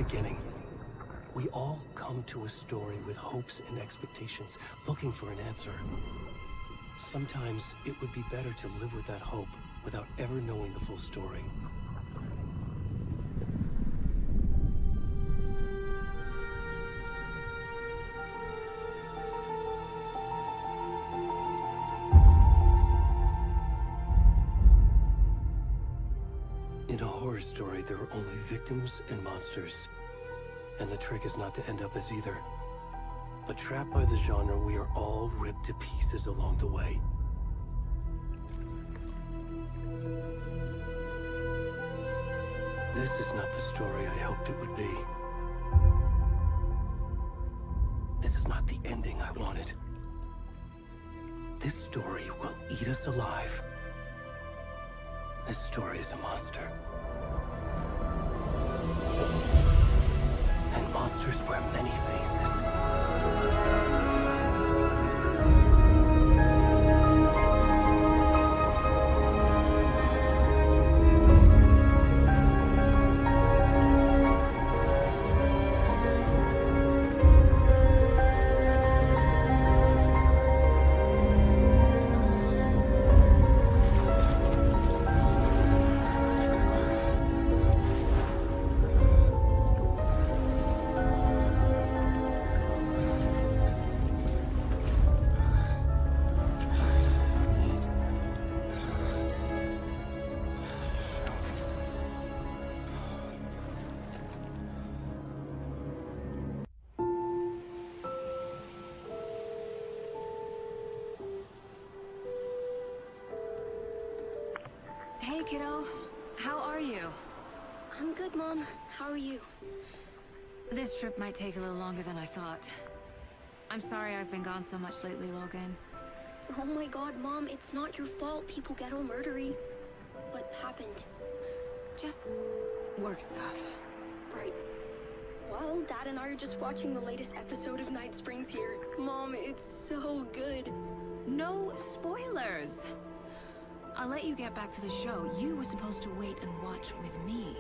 beginning. We all come to a story with hopes and expectations, looking for an answer. Sometimes it would be better to live with that hope without ever knowing the full story. In a horror story, there are only victims and monsters. And the trick is not to end up as either. But trapped by the genre, we are all ripped to pieces along the way. This is not the story I hoped it would be. This is not the ending I wanted. This story will eat us alive. This story is a monster. And monsters wear many faces. Hey, kiddo. How are you? I'm good, Mom. How are you? This trip might take a little longer than I thought. I'm sorry I've been gone so much lately, Logan. Oh my god, Mom, it's not your fault people get all murdery. What happened? Just work stuff. Right. Well, Dad and I are just watching the latest episode of Night Springs here. Mom, it's so good. No spoilers! I'll let you get back to the show. You were supposed to wait and watch with me.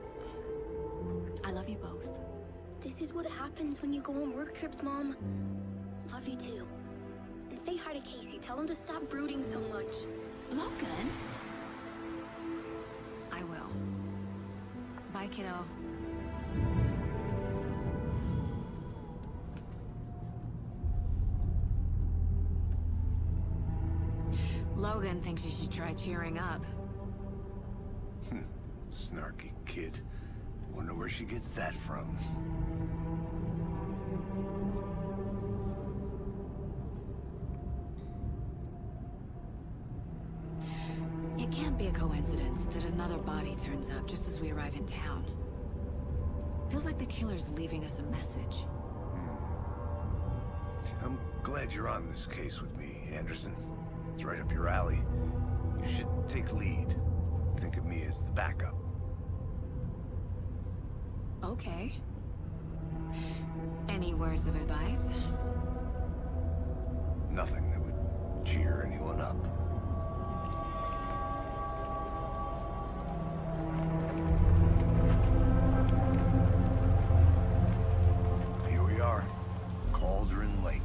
I love you both. This is what happens when you go on work trips, Mom. Love you too. And say hi to Casey. Tell him to stop brooding so much. Logan? I will. Bye, kiddo. Logan thinks you should try cheering up. Snarky kid. Wonder where she gets that from. It can't be a coincidence that another body turns up just as we arrive in town. Feels like the killer's leaving us a message. I'm glad you're on this case with me, Anderson. It's right up your alley. You should take lead. Think of me as the backup. Okay. Any words of advice? Nothing that would cheer anyone up. Here we are. Cauldron Lake.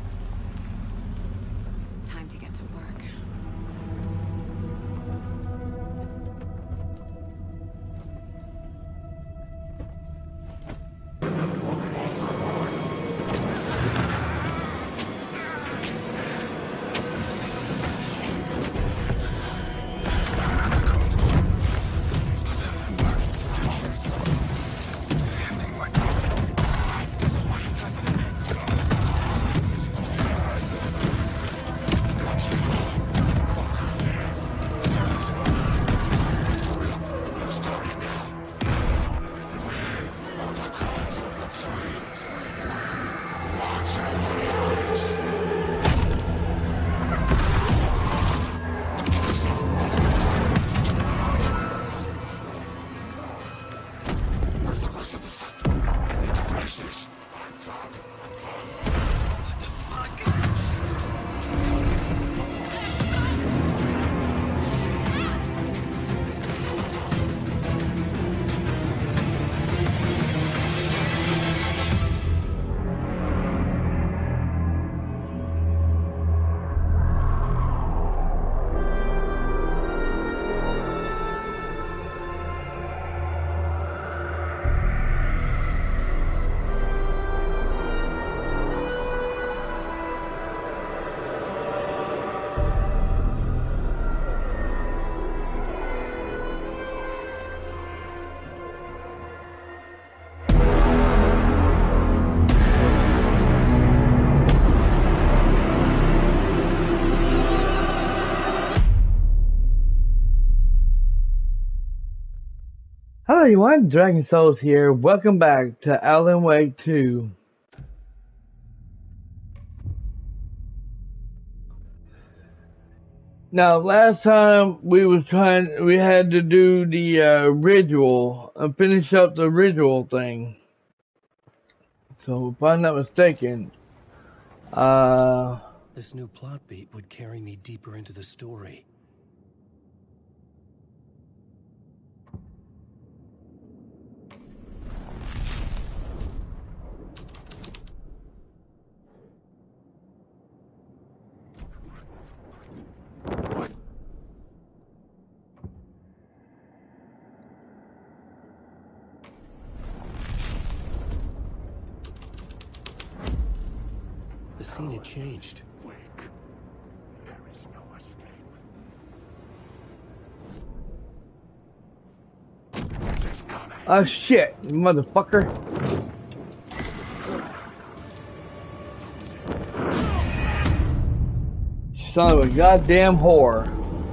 Time to get to work. Hello everyone, Dragon Souls here. Welcome back to Alan Wake 2. Now, last time we had to do the ritual, finish up the ritual thing. So, if I'm not mistaken, this new plot beat would carry me deeper into the story. The scene had changed. Wake. There is no escape. It's coming. oh shit, motherfucker. Son of a goddamn whore.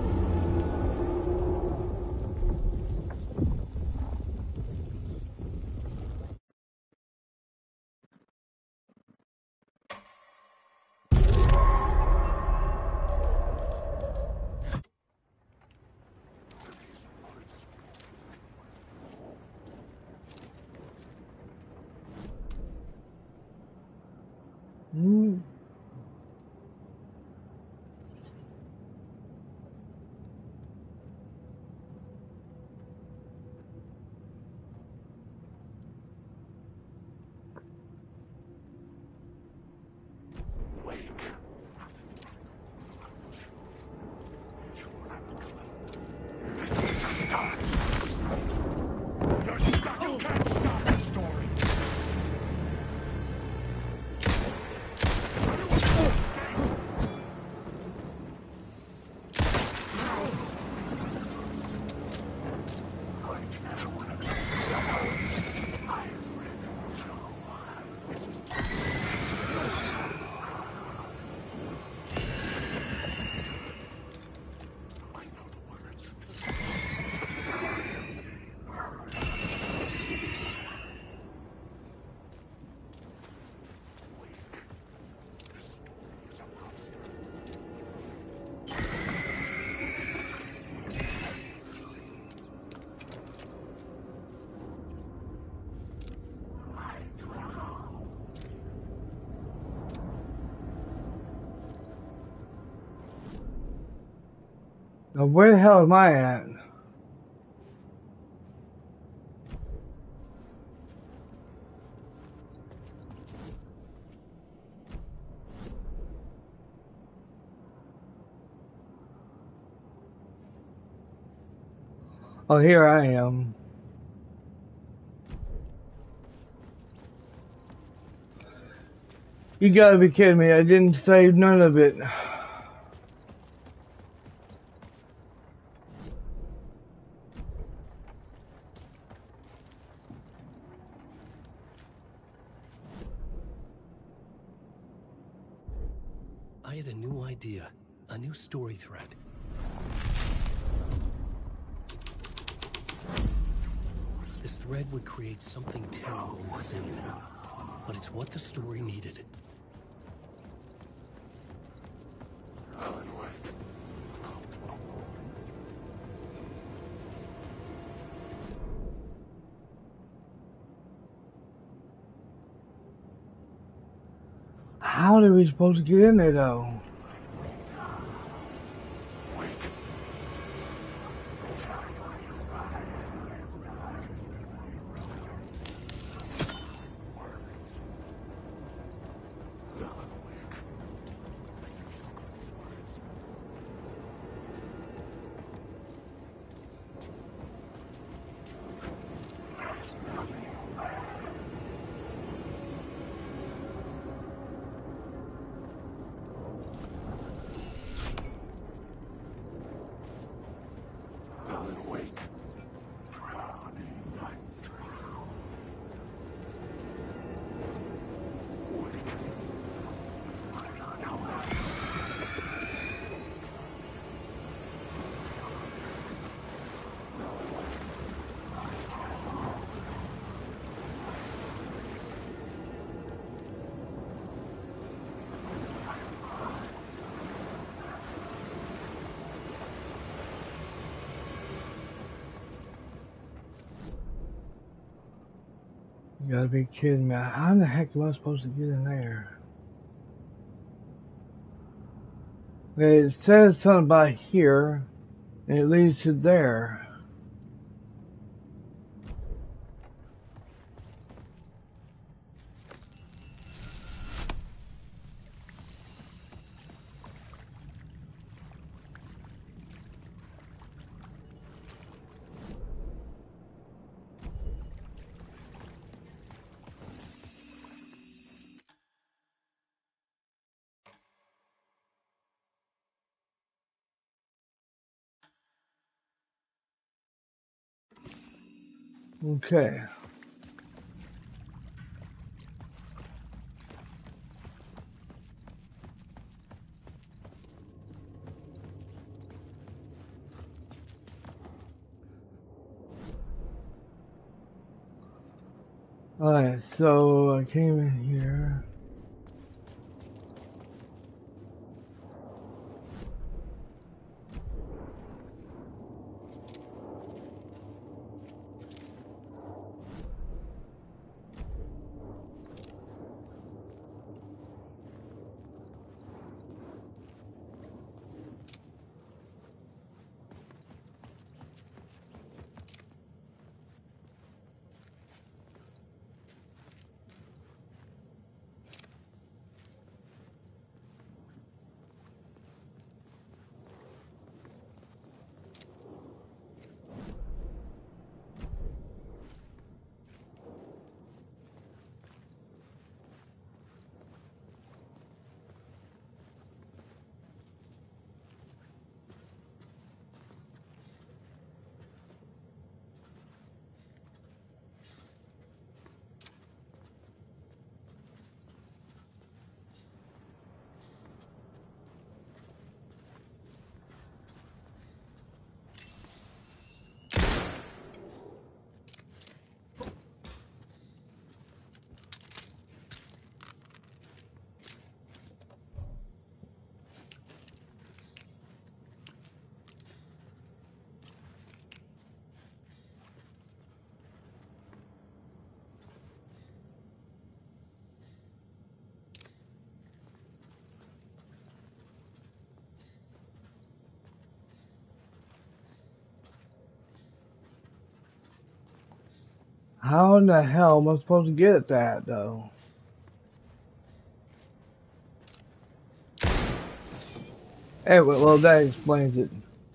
Wake. This is the start. You're stuck. You can't stop the story. Now where the hell am I at? Oh, here I am. You gotta be kidding me, I didn't save none of it. I had a new idea, a new story thread. This thread would create something terrible in the scene, but it's what the story needed. Alan Wake. How are we supposed to get in there though? You gotta be kidding me. How in the heck am I supposed to get in there? Okay, it says something about here, and it leads to there. Okay. Alright, so I came in here. How in the hell am I supposed to get at that, though? Anyway, well, that explains it.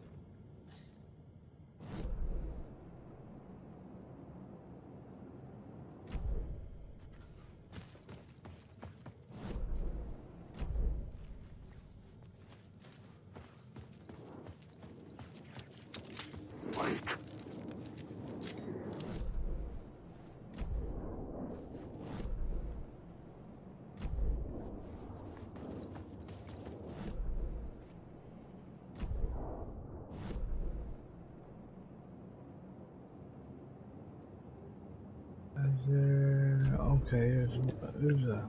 Is there... Okay, there's a...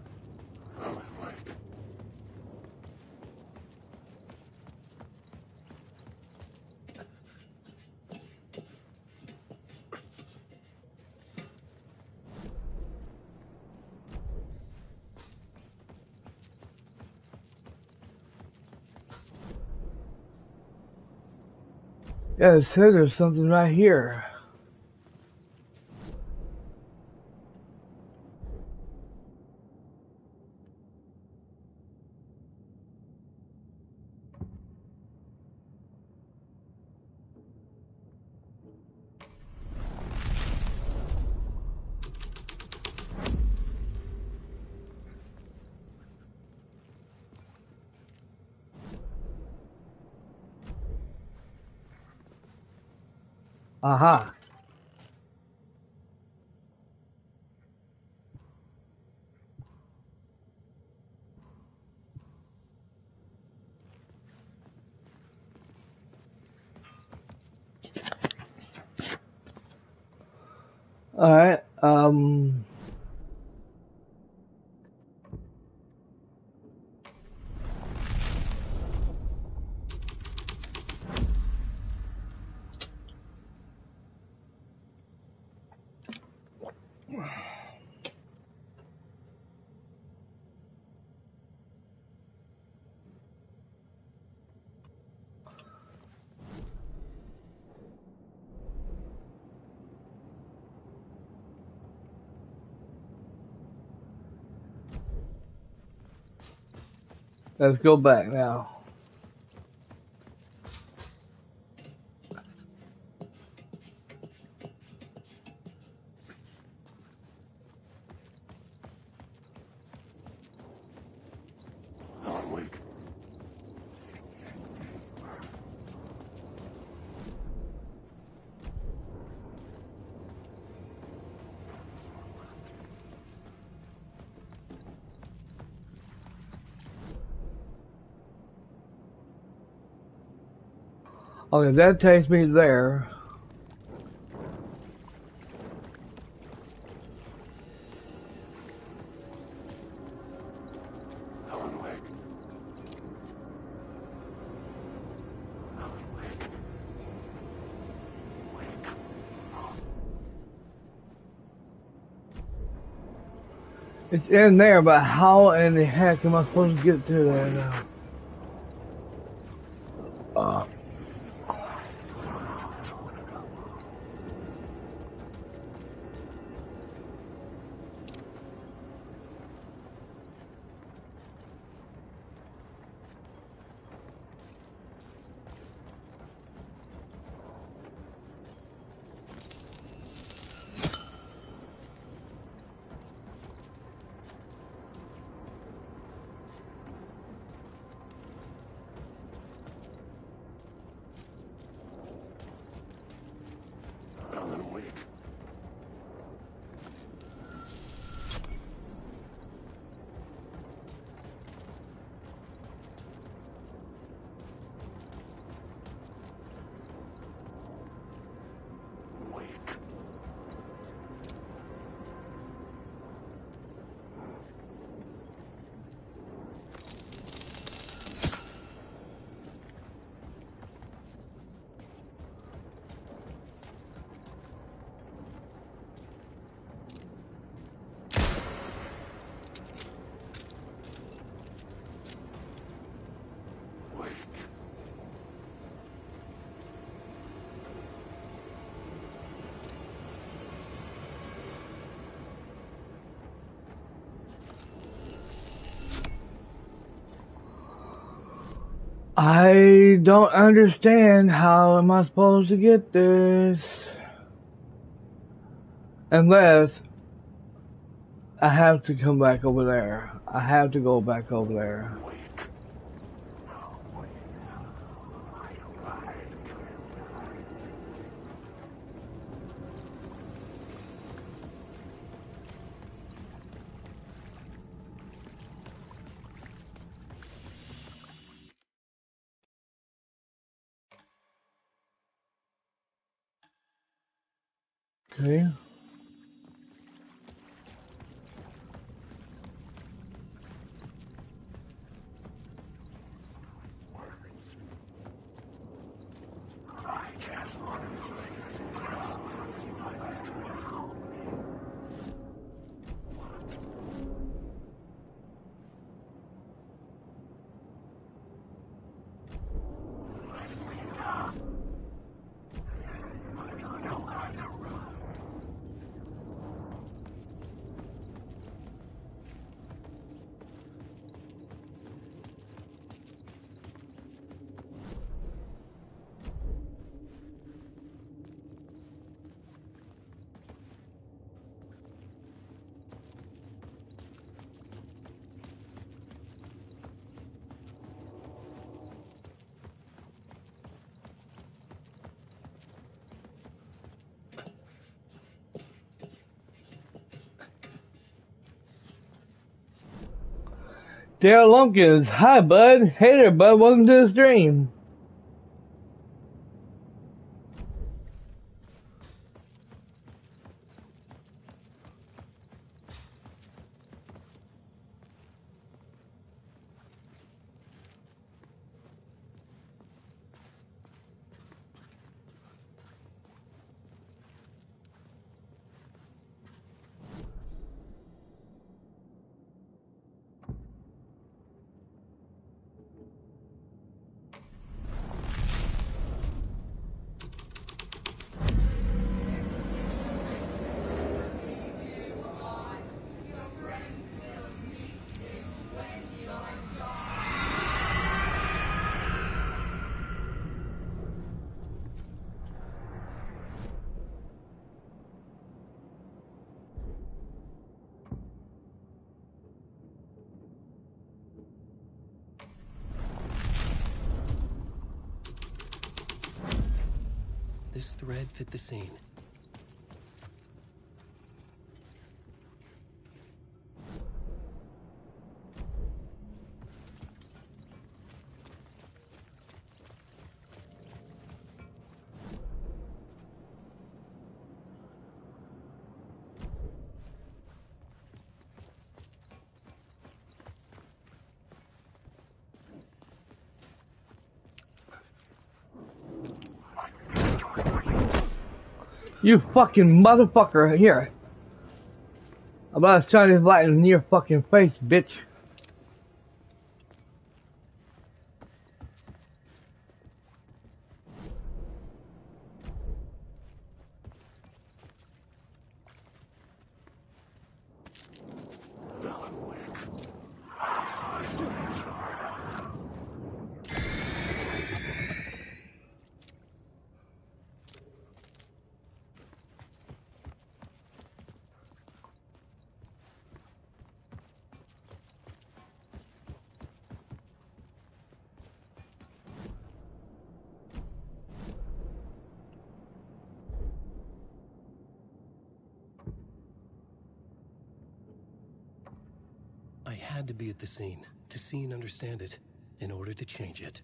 Yeah, it said there's something right here. Aha. Alright, Let's go back now. Alan Wake. Okay, that takes me there. Alan Wake. Alan Wake. Wake. It's in there, but how in the heck am I supposed to get to there now? Alan Wake. Wake. Wake. I don't understand how am I supposed to get this? Unless I have to come back over there. I have to go back over there. Wake. Okay. I can't. Dale Lumpkins, hi bud. Hey there bud, welcome to the stream. This thread fit the scene. You fucking motherfucker! Here. I'm about to shine this light in your fucking face, bitch. I had to be at the scene, to see and understand it, in order to change it.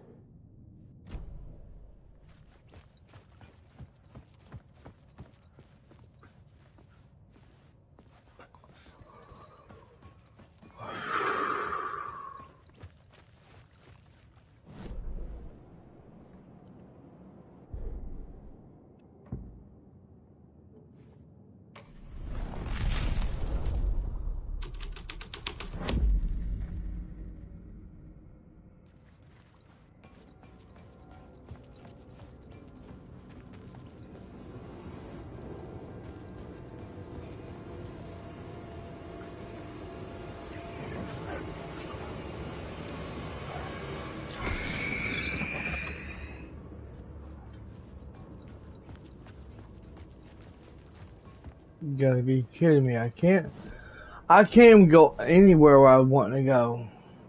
You gotta be kidding me. I can't even go anywhere where I want to go.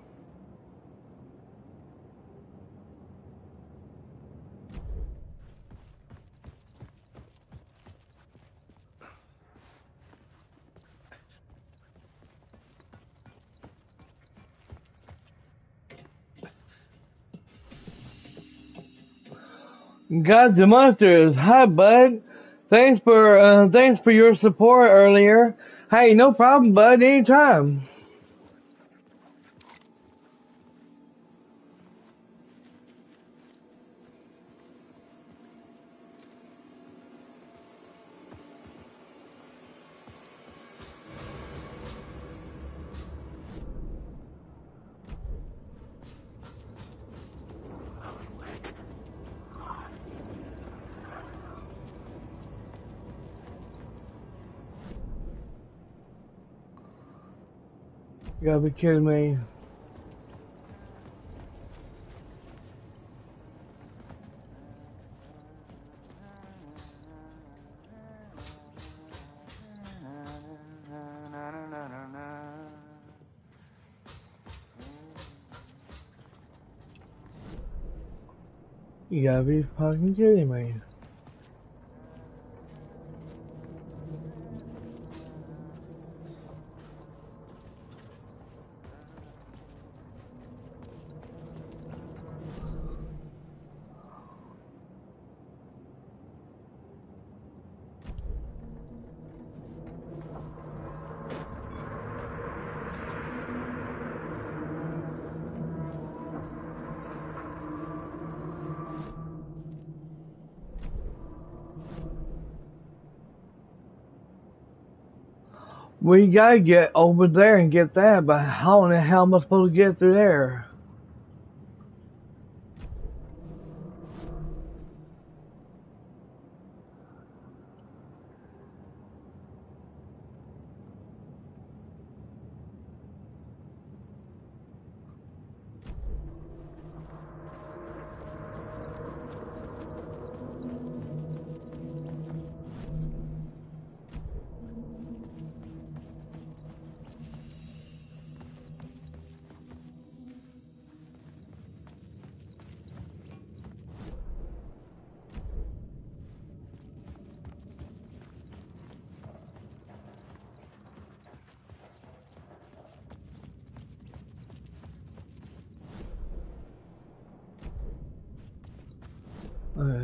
God's the Monsters. Hi, bud. Thanks for your support earlier. Hey, no problem, bud. Anytime. You gotta be kidding me. You gotta be fucking kidding me. We gotta get over there and get that, but how in the hell am I supposed to get through there?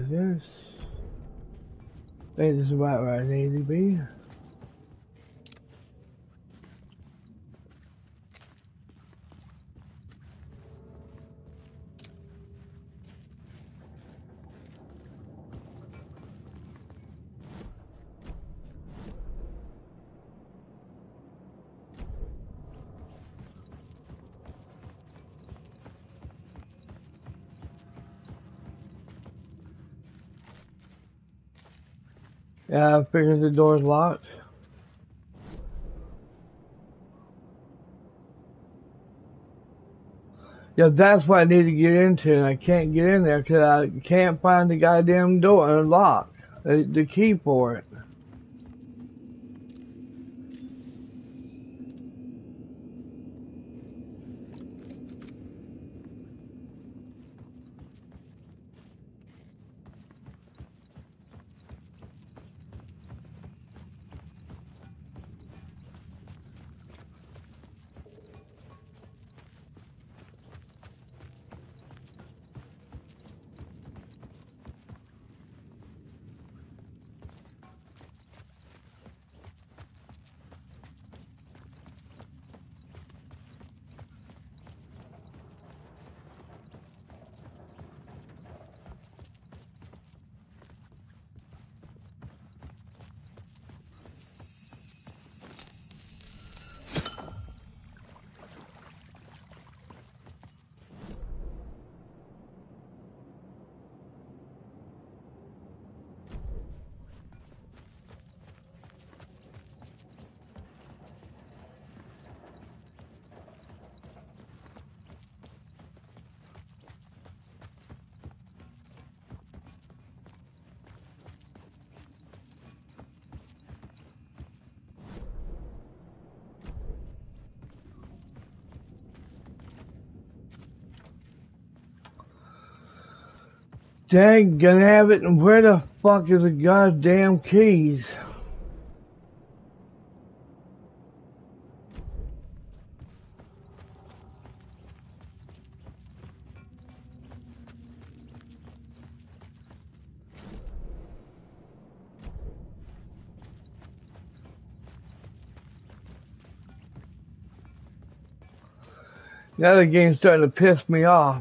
is this? I think this is about where I need to be. Yeah, I figured the door's locked. Yeah, that's what I need to get into, and I can't get in there because I can't find the goddamn door unlocked, the key for it. Dang, gonna have it, and where the fuck is the goddamn keys? Now the game's starting to piss me off.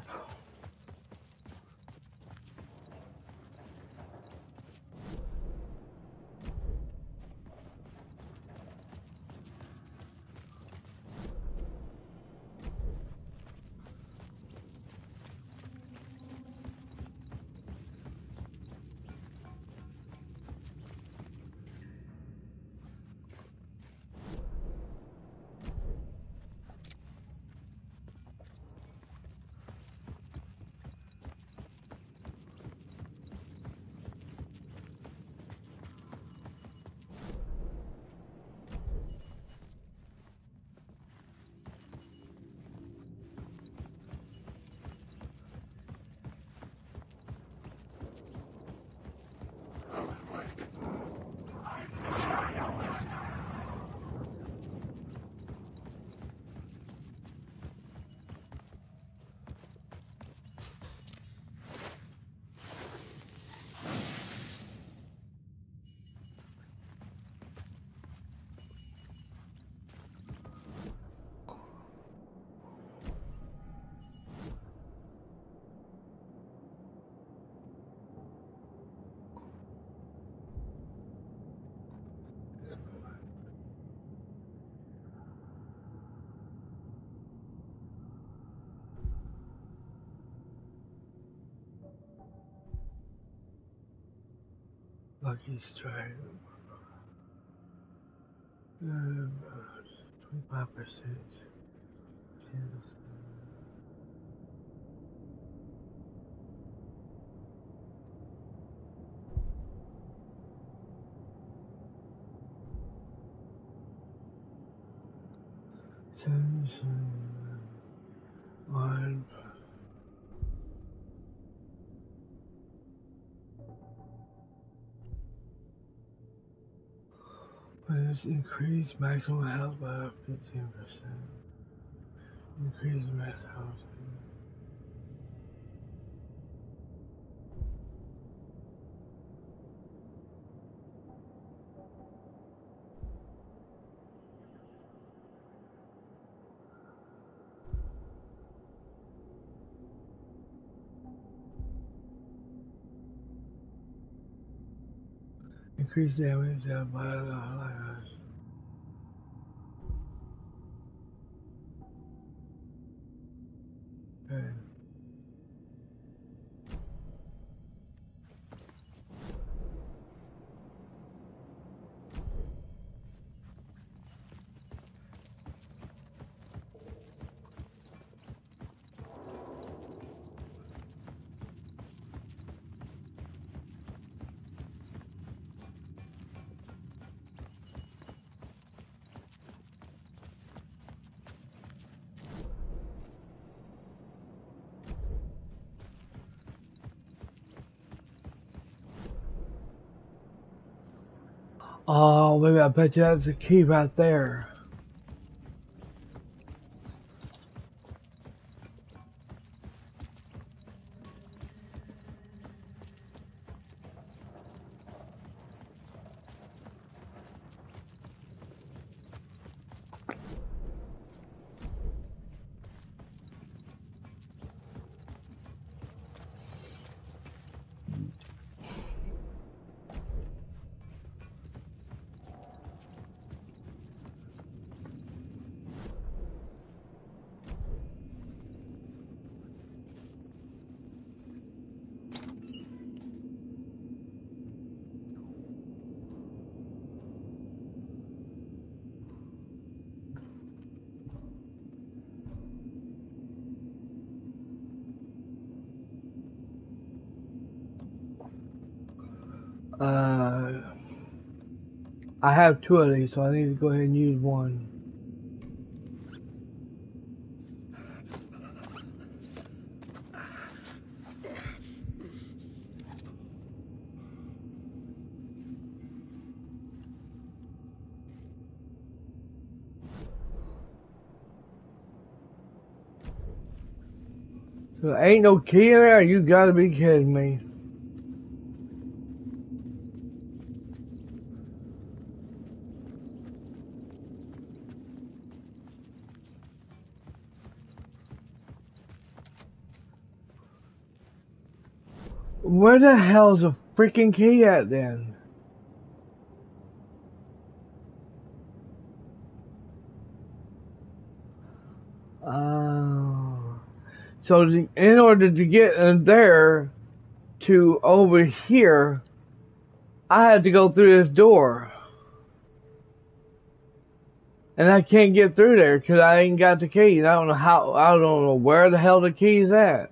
Lucky strike. 25%. One. Let's increase maximum health by 15%. Increase max health. increase damage by okay. Oh, maybe I bet you that's the key right there. I have two of these, so I need to go ahead and use one. So there ain't no key in there? You gotta be kidding me. Where the hell's the freaking key at then? So in order to get in there to over here, I had to go through this door. And I can't get through there because I ain't got the keys. I don't know where the hell the key's at.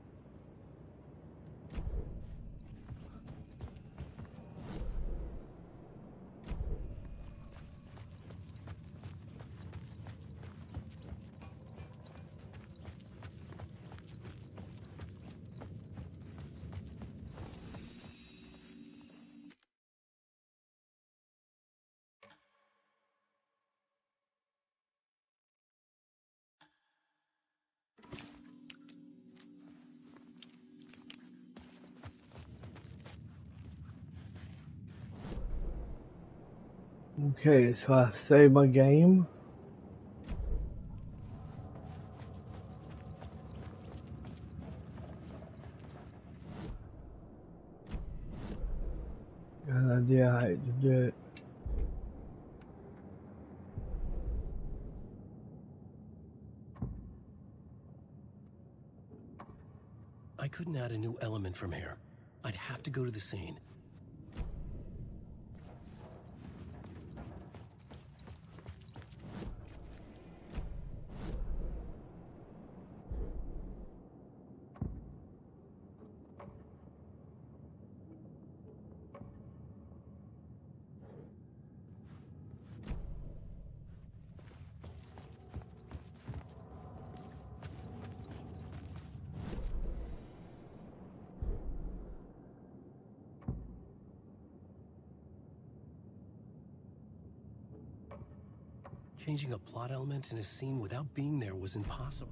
Okay, so I save my game. Got an idea how to do it. I couldn't add a new element from here. I'd have to go to the scene. Changing a plot element in a scene without being there was impossible.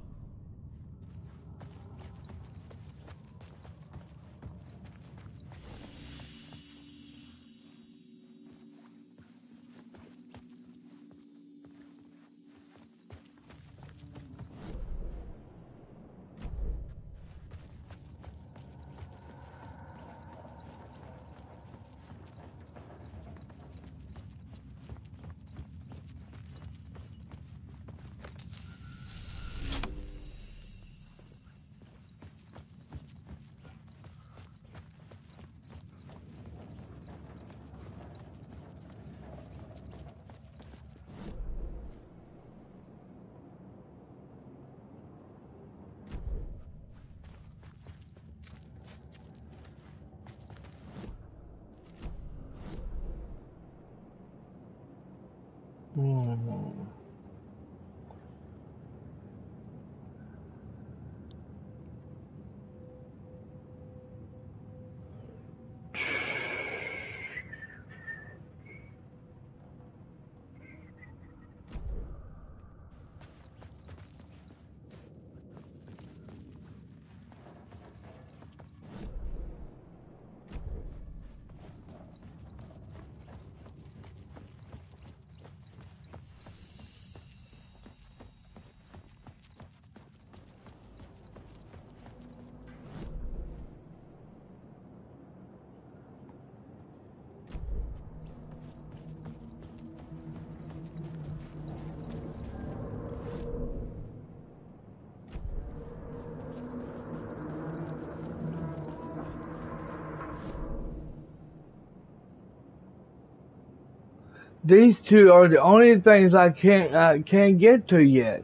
These two are the only things I can't get to yet.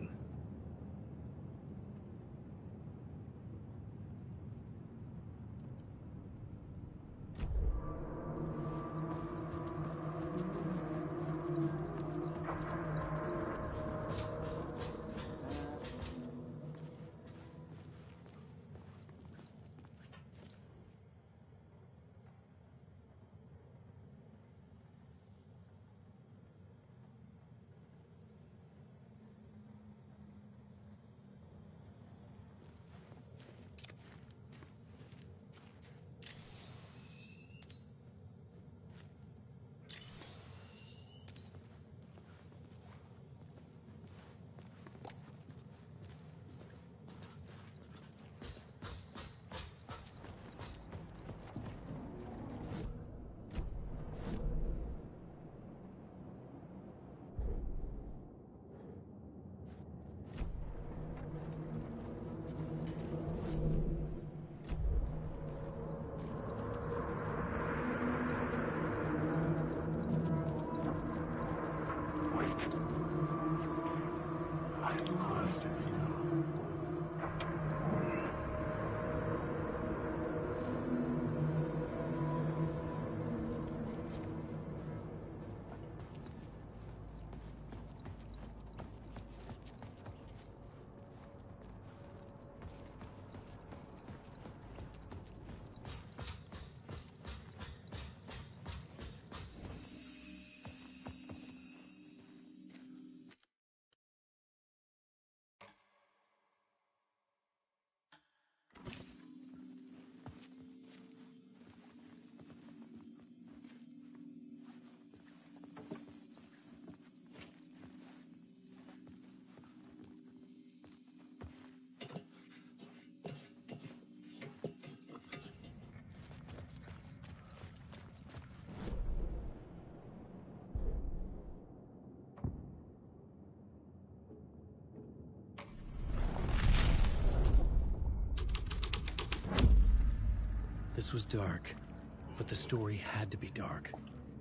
This was dark, but the story had to be dark.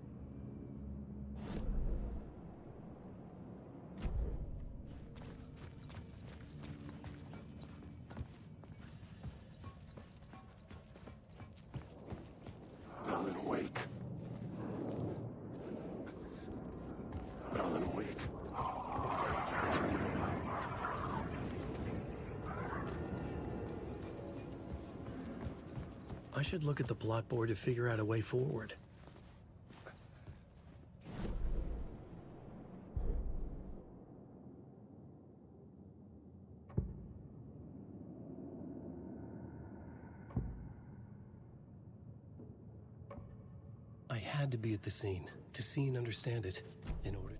Alan, awake. Alan, awake. I should look at the plot board to figure out a way forward. I had to be at the scene, to see and understand it, in order...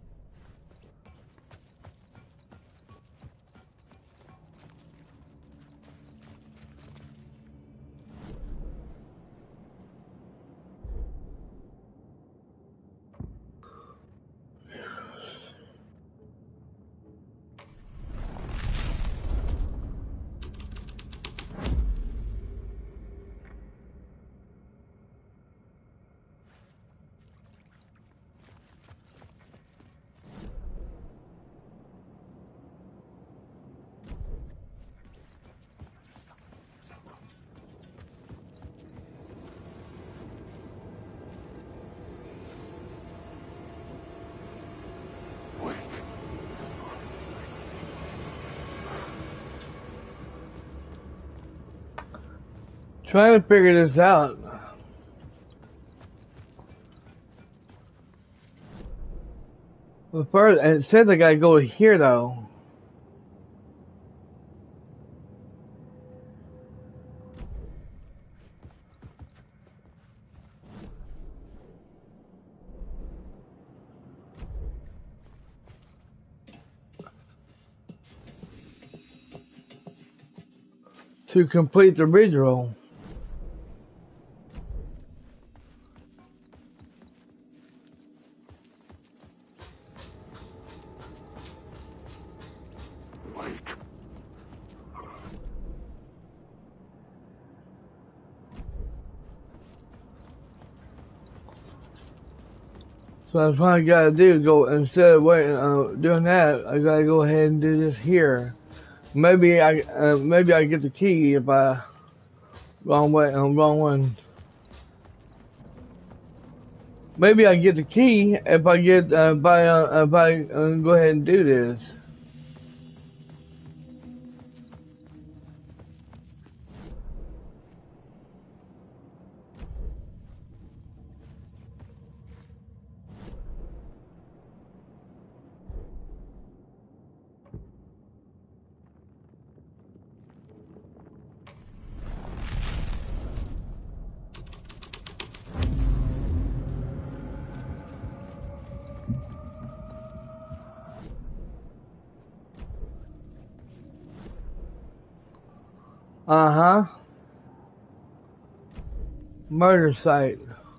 Trying to figure this out. Well, first, it says I gotta go here though. To complete the ritual. So that's what I gotta do. Go instead of waiting, doing that, I gotta go ahead and do this here. Maybe I get the key if I wrong one. Maybe I get the key if I get if I go ahead and do this. Uh-huh. Murder site.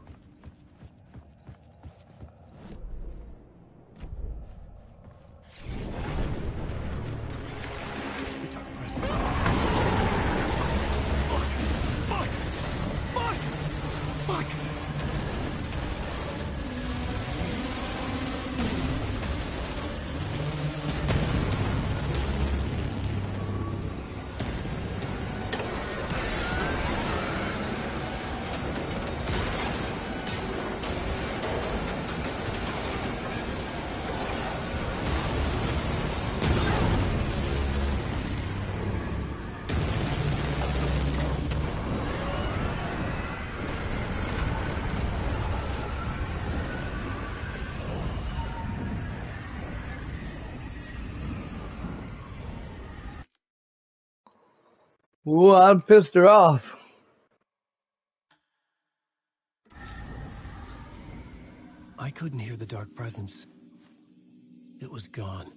Ooh, I pissed her off. I couldn't hear the dark presence. It was gone.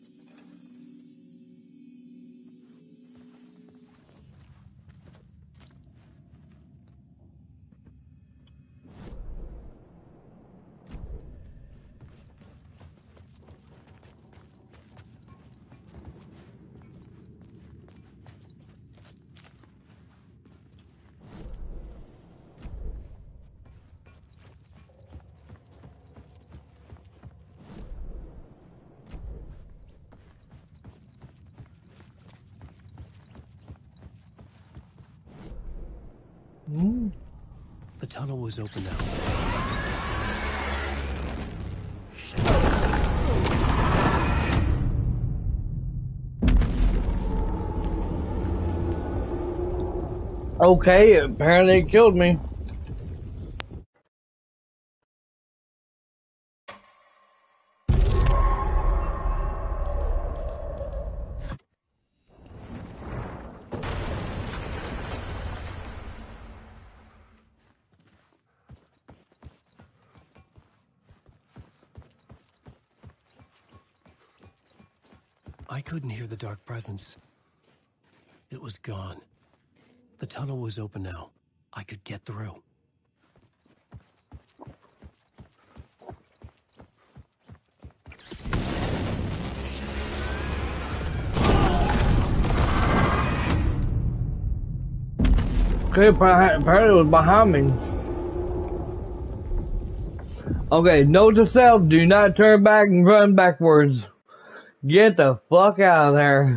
The tunnel was open now. Okay, apparently it killed me. I couldn't hear the dark presence. It was gone. The tunnel was open now. I could get through. Okay, apparently it was behind me. Okay, note to self, do not turn back and run backwards. Get the fuck out of there.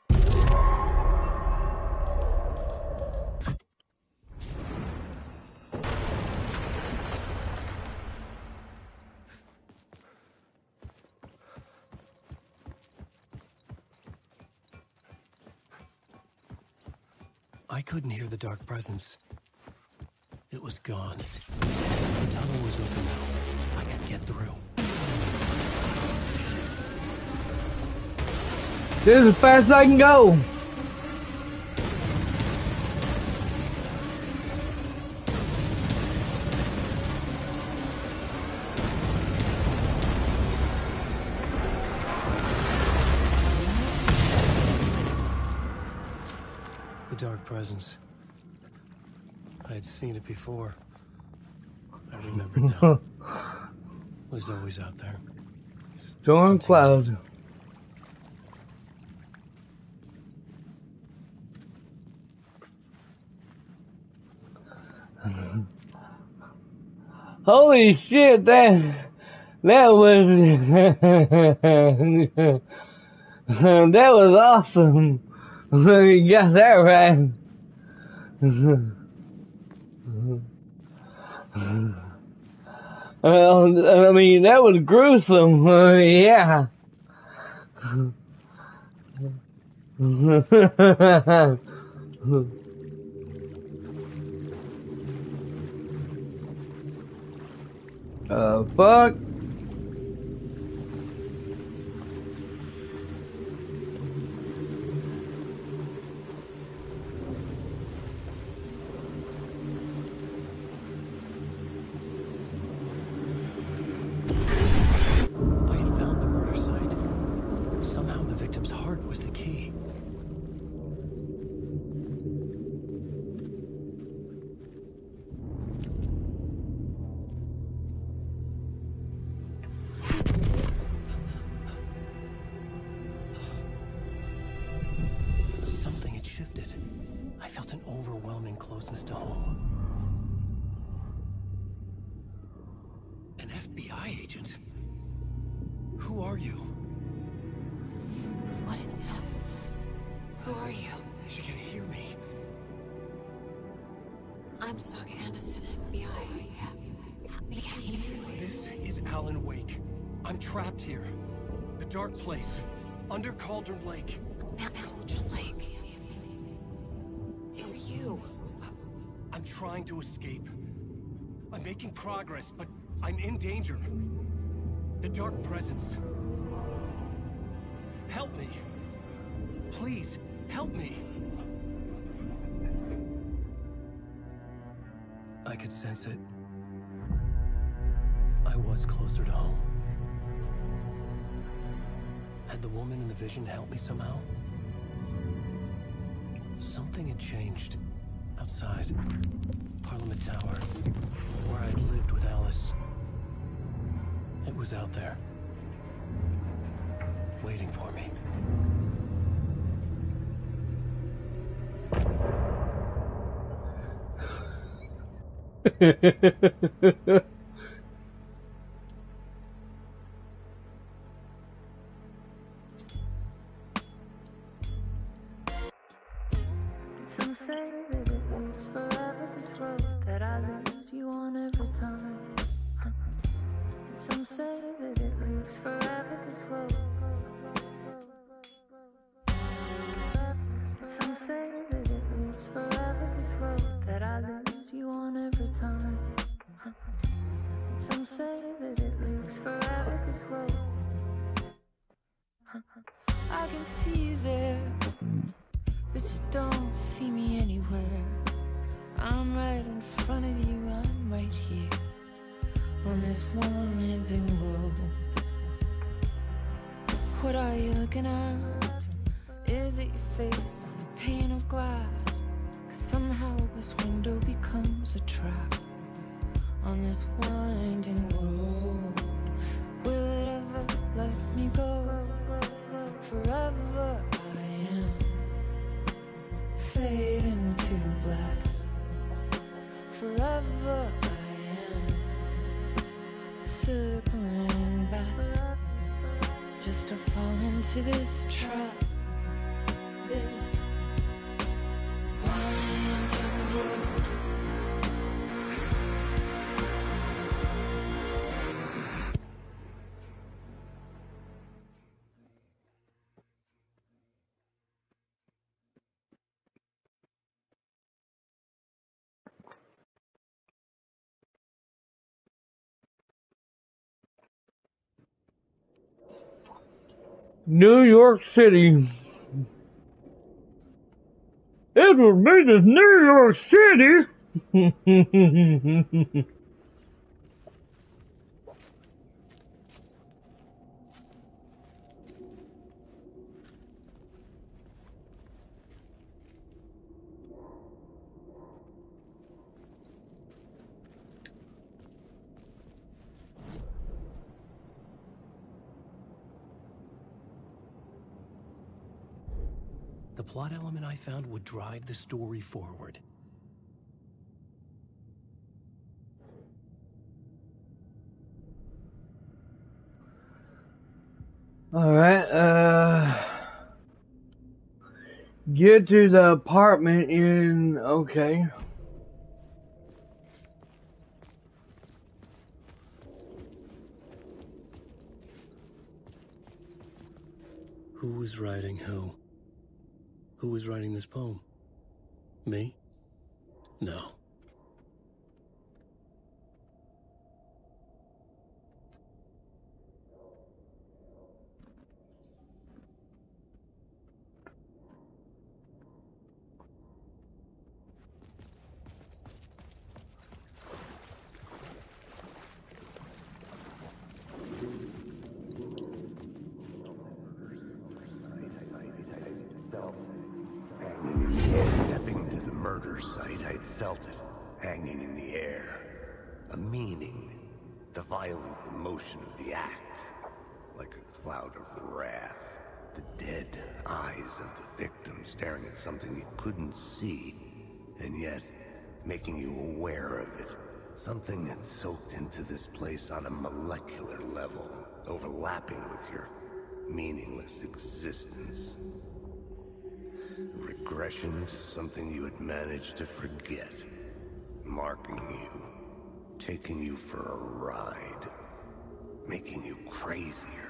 I couldn't hear the dark presence. It was gone. The tunnel was open now. I could get through. This is as fast as I can go. The dark presence. I had seen it before. I remembered now. It was always out there. Storm cloud. Holy shit, that That was that was awesome. You got that right. I mean, that was gruesome. Yeah. Fuck. I had found the murder site. Somehow the victim's heart was the key. Something had shifted. I felt an overwhelming closeness to home. An FBI agent? Who are you? What is this? Who are you? She can hear me. I'm Saga Anderson, FBI. This is Alan Wake. I'm trapped here. The dark place. Under Cauldron Lake. Cauldron Lake. Who are you? I'm trying to escape. I'm making progress, but I'm in danger. The dark presence. Help me. Please, help me. I could sense it. I was closer to home. Had the woman in the vision helped me somehow? Something had changed. Outside. Parliament Tower. Where I'd lived with Alice. It was out there. Waiting for me. Some say that it moves forever, this road that I lose you on every time. Some say that it moves forever, this road. Some say that it moves forever, this road that I lose you on every time. Some say that it moves forever, this road. I can see you there, but you don't see me anywhere. I'm right in front of you, I'm right here on this winding road. What are you looking at? Is it your face on a pane of glass? 'Cause somehow this window becomes a trap on this winding road. Will it ever let me go? Forever I am fading to black. Forever I am circling back, just to fall into this trap. This winding road. New York City. It was made in New York City. The plot element I found would drive the story forward. Alright, get to the apartment in, okay. Who was writing who? Who was writing this poem? Me? No. Stepping to the murder site, I'd felt it, hanging in the air. A meaning, the violent emotion of the act. Like a cloud of wrath. The dead eyes of the victim staring at something you couldn't see, and yet making you aware of it. Something that soaked into this place on a molecular level, overlapping with your meaningless existence. Regression to something you had managed to forget. Marking you. Taking you for a ride. Making you crazier.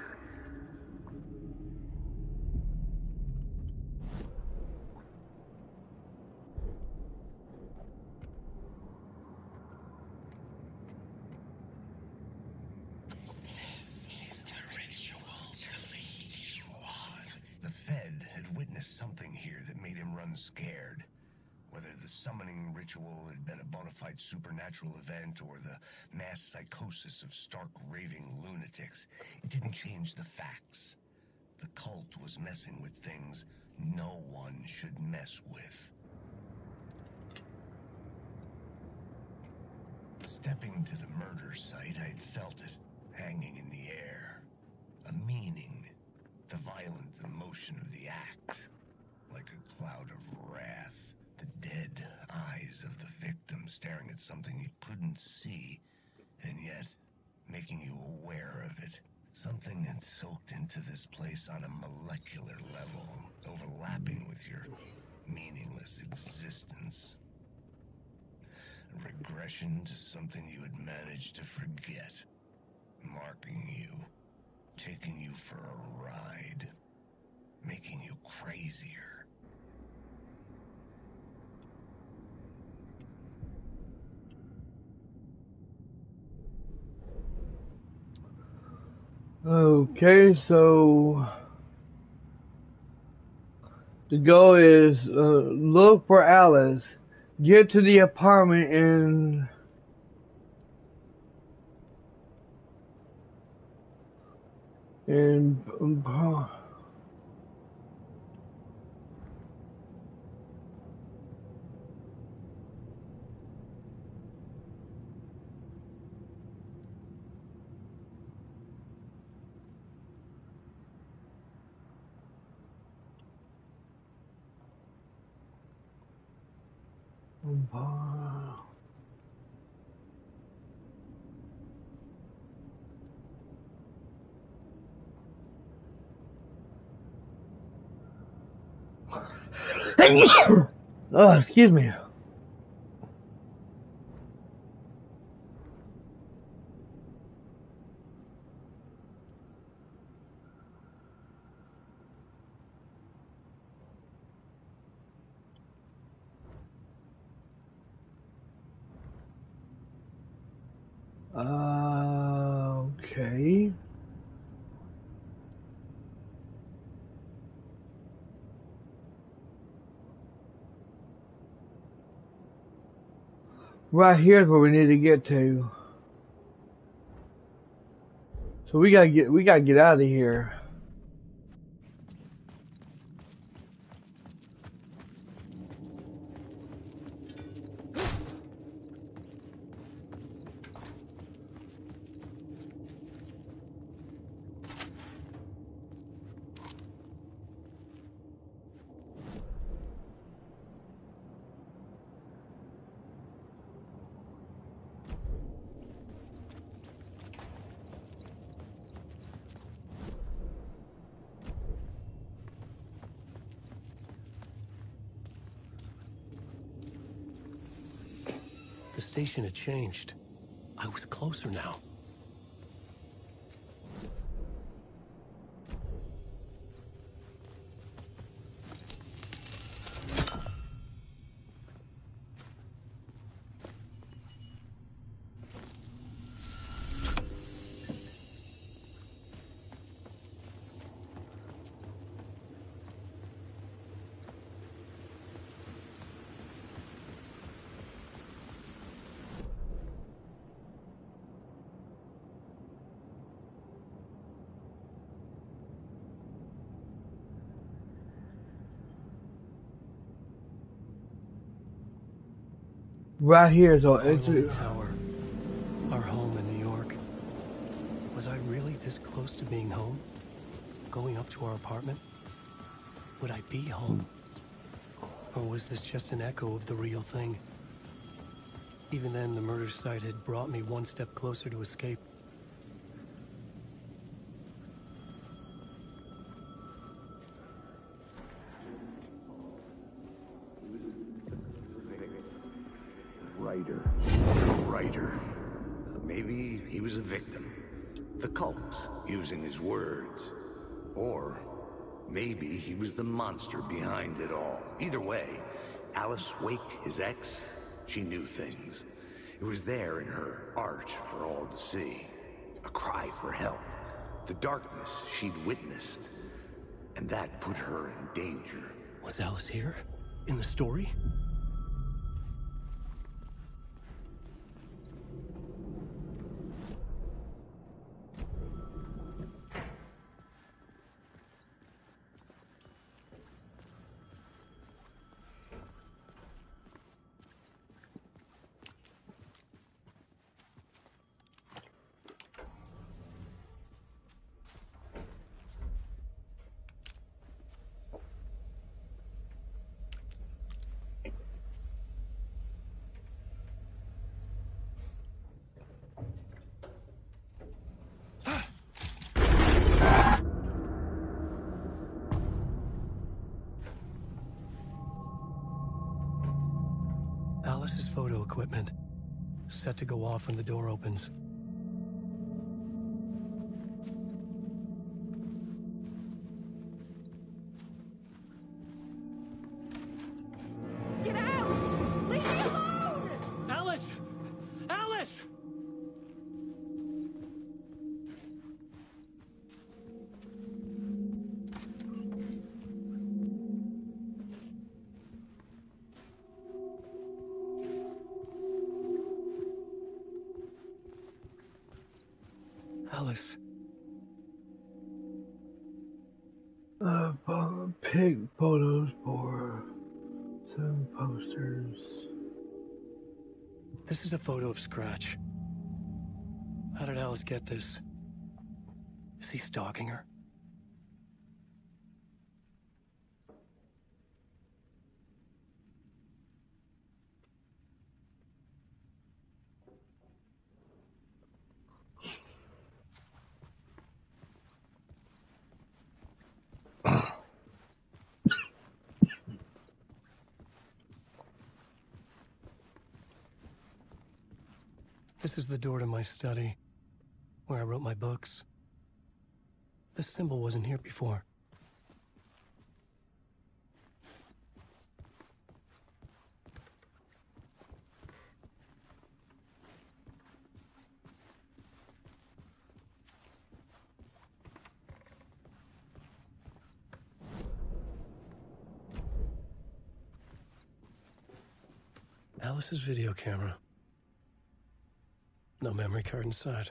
The Fed had witnessed something here that made him run scared. Whether the summoning ritual had been a bona fide supernatural event or the mass psychosis of stark raving lunatics, it didn't change the facts. The cult was messing with things no one should mess with. Stepping to the murder site, I'd felt it, hanging in the air. A meaning, the violent emotion of the act. Like a cloud of wrath, the dead eyes of the victim staring at something you couldn't see, and yet making you aware of it. Something that soaked into this place on a molecular level, overlapping with your meaningless existence. Regression to something you had managed to forget. Marking you. Taking you for a ride. Making you crazier. Okay, so the goal is look for Alice, get to the apartment in oh, excuse me. Okay. Right here's where we need to get to. So we gotta get out of here. The station had changed. I was closer now. Right here, so Harlan it's Tower, our home in New York. Was I really this close to being home? Going up to our apartment? Would I be home? Or was this just an echo of the real thing? Even then, the murder site had brought me one step closer to escape. Writer. Maybe he was a victim. The cult, using his words. Or maybe he was the monster behind it all. Either way, Alice Wake, his ex, she knew things. It was there in her art for all to see. A cry for help. The darkness she'd witnessed. And that put her in danger. Was Alice here? In the story? Alice's photo equipment. Set to go off when the door opens. Get out! Leave me alone! Alice! Alice! Alice. pig photos for some posters. This is a photo of Scratch. How did Alice get this? Is he stalking her? This is the door to my study, where I wrote my books. This symbol wasn't here before. Alice's video camera. No memory card inside.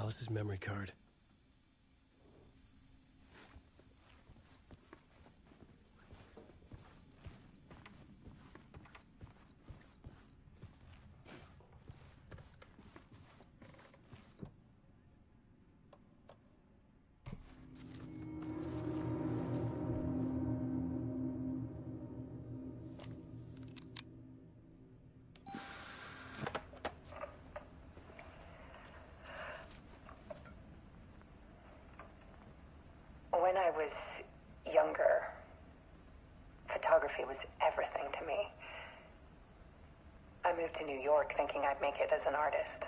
Alice's memory card. When I was younger, photography was everything to me. I moved to New York thinking I'd make it as an artist.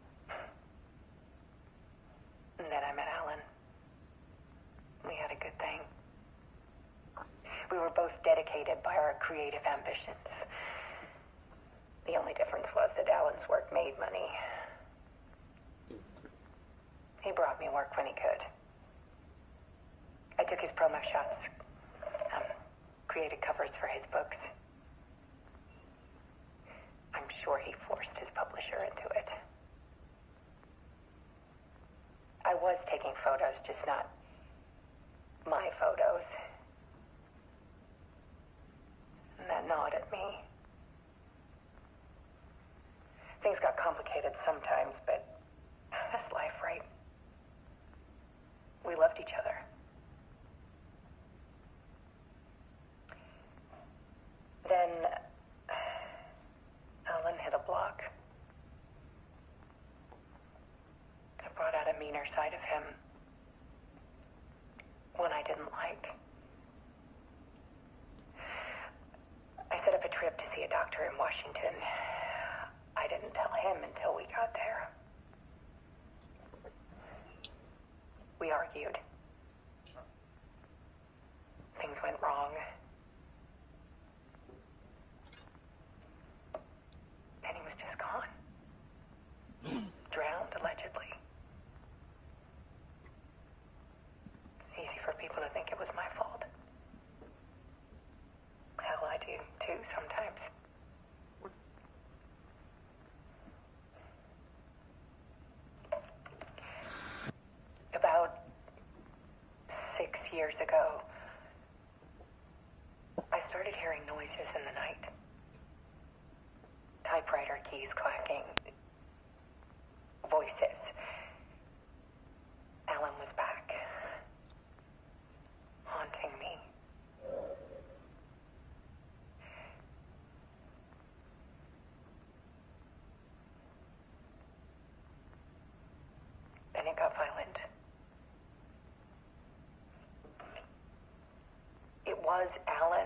And then I met Alan. We had a good thing. We were both dedicated by our creative ambitions. The only difference was that Alan's work made money. He brought me work when he could. I took his promo shots, created covers for his books. I'm sure he forced his publisher into it. I was taking photos, just not my photos. And that gnawed at me. Things got complicated sometimes, but that's life, right? We loved each other. Then Alan hit a block. I brought out a meaner side of him. One I didn't like. I set up a trip to see a doctor in Washington. I didn't tell him until we got there. We argued. Things went wrong. And he was just gone. Drowned, allegedly. It's easy for people to think it was my fault. Hell, I do too sometimes. About 6 years ago, I started hearing noises in the night. Typewriter keys clacking. Voices. Alan was back. Haunting me. Then it got violent. It was Alan.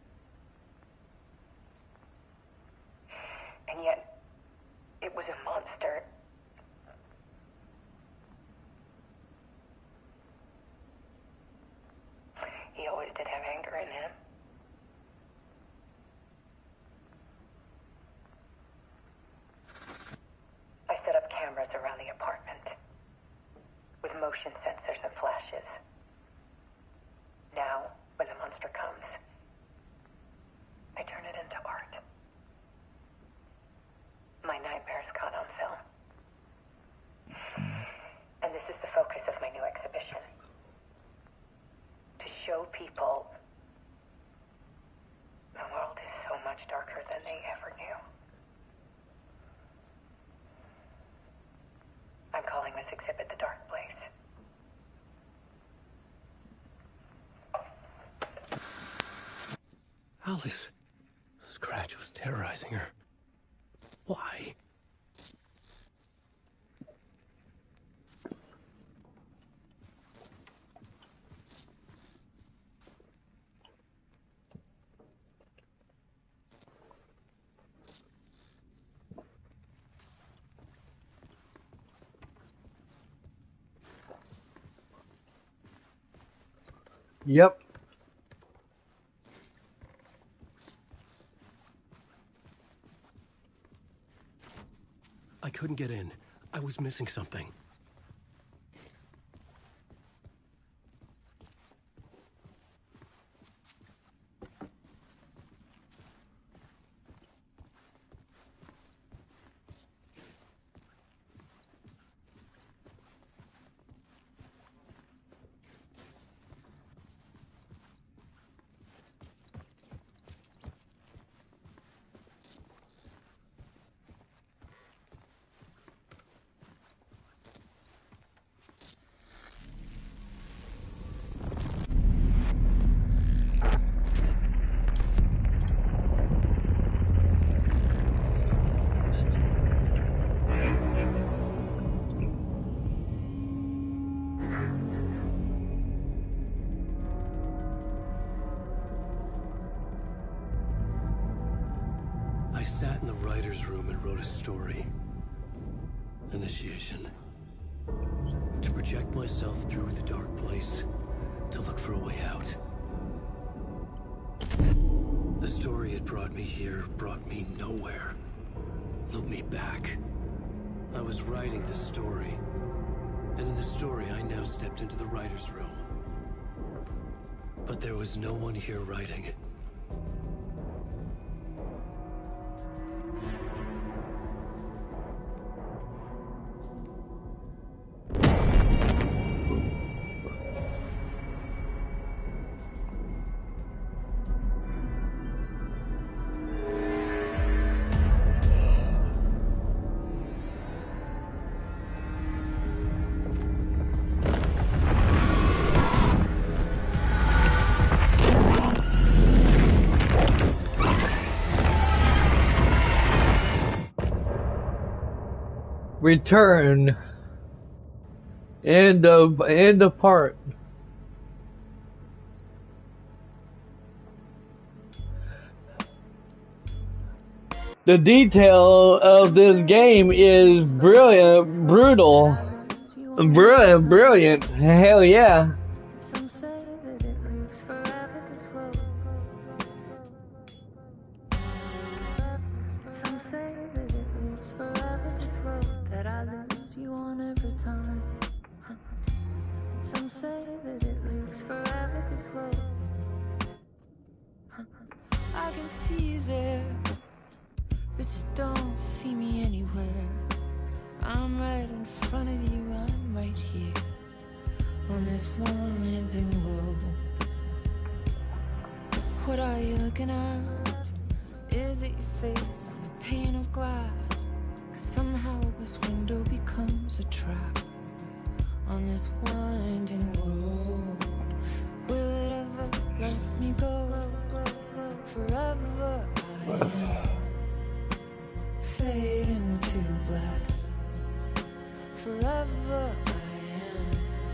And yet, it was a monster. He always did have anger in him. I set up cameras around the apartment with motion sensors and flashes. Now, when the monster comes, I turn it into art. My nightmares caught on film. And this is the focus of my new exhibition. To show people the world is so much darker than they ever knew. I'm calling this exhibit The Dark Place. Alice. Scratch was terrorizing her. Why? Yep. I couldn't get in. I was missing something. sat in the writer's room and wrote a story. Initiation. To project myself through the dark place, to look for a way out. The story had brought me here, brought me nowhere. Looped me back. I was writing the story. And in the story, I now stepped into the writer's room. But there was no one here writing. Return. End of part. The detail of this game is brilliant, brutal, brilliant. Hell yeah. Some say that it lives forever, this world. Some say that it lives forever, this world. That I lose you on every time. Some say that it lives forever, this world. I can see you there, but you don't see me anywhere. I'm right in front of you, I'm right here on this winding road. What are you looking at? Is it your face on a pane of glass? 'Cause somehow this window becomes a trap on this winding road. Will it ever let me go? Forever I am fading to black. Forever I am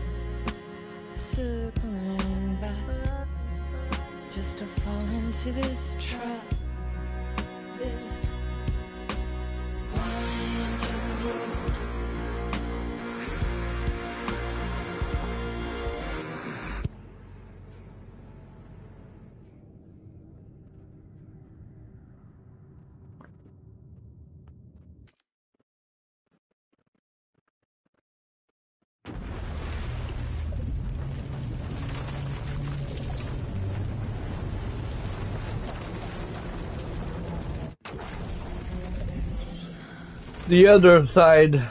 circling back, just to fall into this trap. This winding road. The other side.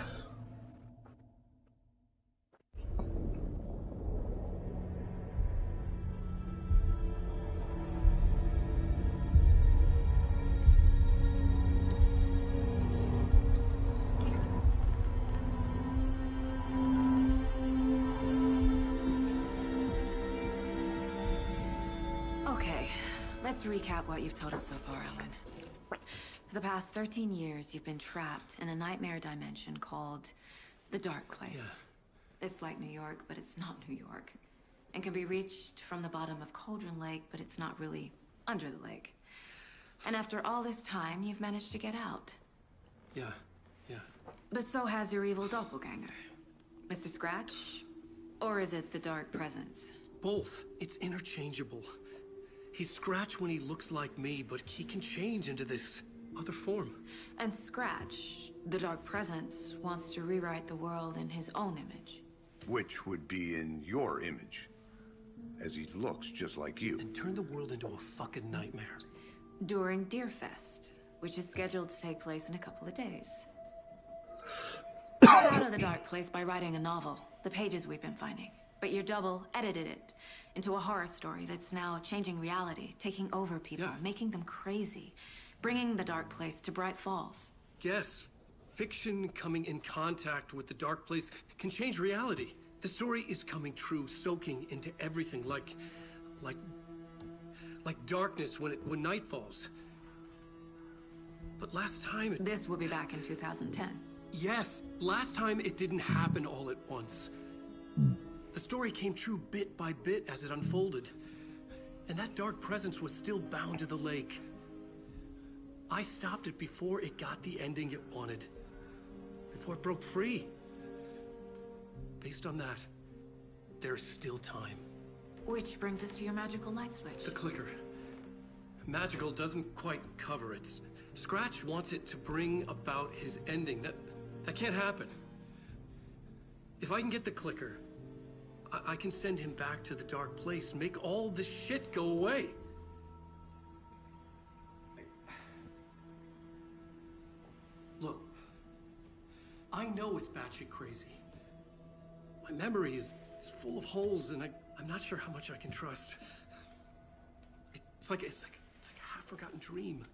Okay, let's recap what you've told us so far, Alan. For the past 13 years, you've been trapped in a nightmare dimension called the Dark Place. Yeah. It's like New York, but it's not New York. And can be reached from the bottom of Cauldron Lake, but it's not really under the lake. And after all this time, you've managed to get out. Yeah. But so has your evil doppelganger. Mr. Scratch? Or is it the Dark Presence? Both. It's interchangeable. He's Scratch when he looks like me, but he can change into this other form. And Scratch, the Dark Presence, wants to rewrite the world in his own image. Which would be in your image, as he looks just like you. And turn the world into a fucking nightmare. During Deerfest, which is scheduled to take place in a couple of days. Got out of the Dark Place by writing a novel, the pages we've been finding. But your double edited it into a horror story that's now changing reality, taking over people, making them crazy, bringing the Dark Place to Bright Falls. Yes, fiction coming in contact with the Dark Place can change reality. The story is coming true, soaking into everything like darkness when night falls. But last time This will be back in 2010. Yes, last time it didn't happen all at once. The story came true bit by bit as it unfolded. And that dark presence was still bound to the lake. I stopped it before it got the ending it wanted. Before it broke free. Based on that, there's still time. Which brings us to your magical light switch. The clicker. Magical doesn't quite cover it. Scratch wants it to bring about his ending. That can't happen. If I can get the clicker, I can send him back to the dark place, make all this shit go away. Look, I know it's batshit crazy. My memory is full of holes, and I'm not sure how much I can trust. It's like a half-forgotten dream.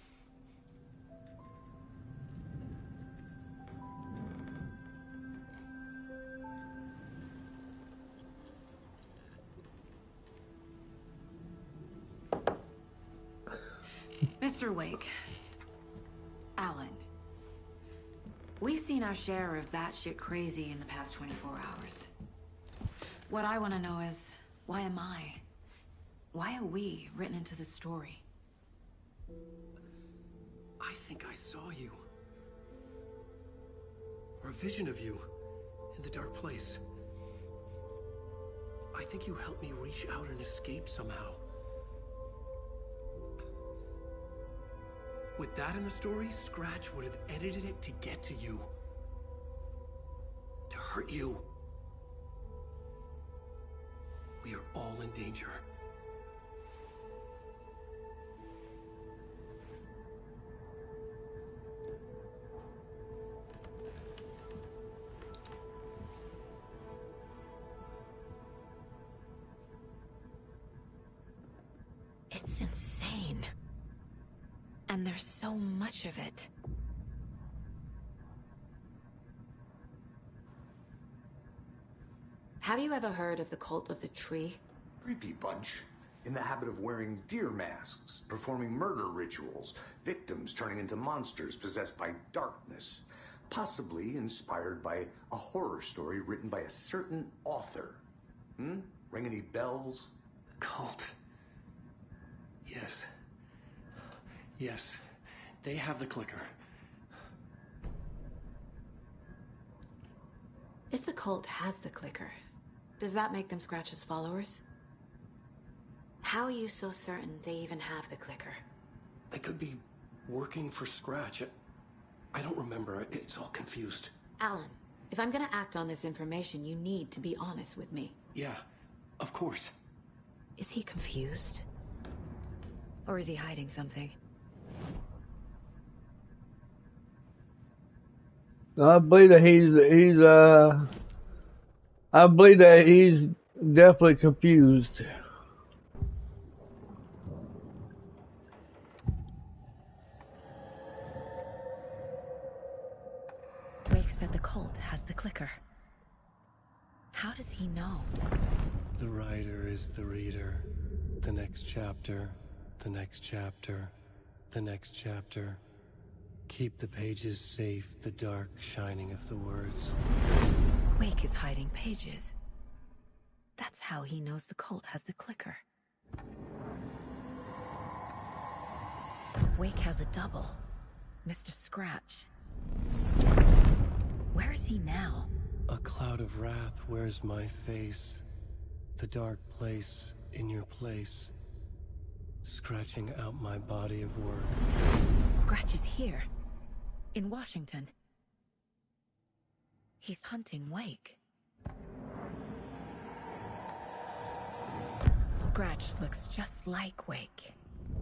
Mr. Wake. Alan. We've seen our share of batshit crazy in the past 24 hours. What I want to know is, why am I? Why are we written into the story? I think I saw you. Or a vision of you in the dark place. I think you helped me reach out and escape somehow. With that in the story, Scratch would have edited it to get to you. To hurt you. We are all in danger. It's insane. And there's so much of it. Have you ever heard of the Cult of the Tree? Creepy bunch. In the habit of wearing deer masks, performing murder rituals, victims turning into monsters possessed by darkness. Possibly inspired by a horror story written by a certain author. Ring any bells? Cult. Yes. Yes. They have the clicker. If the cult has the clicker, does that make them Scratch's followers? How are you so certain they even have the clicker? They could be working for Scratch. I don't remember. It's all confused. Alan, if I'm gonna act on this information, you need to be honest with me. Yeah, of course. Is he confused? Or is he hiding something? I believe that I believe that he's definitely confused. Wake said the cult has the clicker. How does he know? The writer is the reader. The next chapter, the next chapter, the next chapter. Keep the pages safe, the dark shining of the words. Wake is hiding pages. That's how he knows the cult has the clicker. Wake has a double. Mr. Scratch. Where is he now? A cloud of wrath wears my face. The dark place in your place. Scratching out my body of work. Scratch is here. In Washington. He's hunting Wake. Scratch looks just like Wake.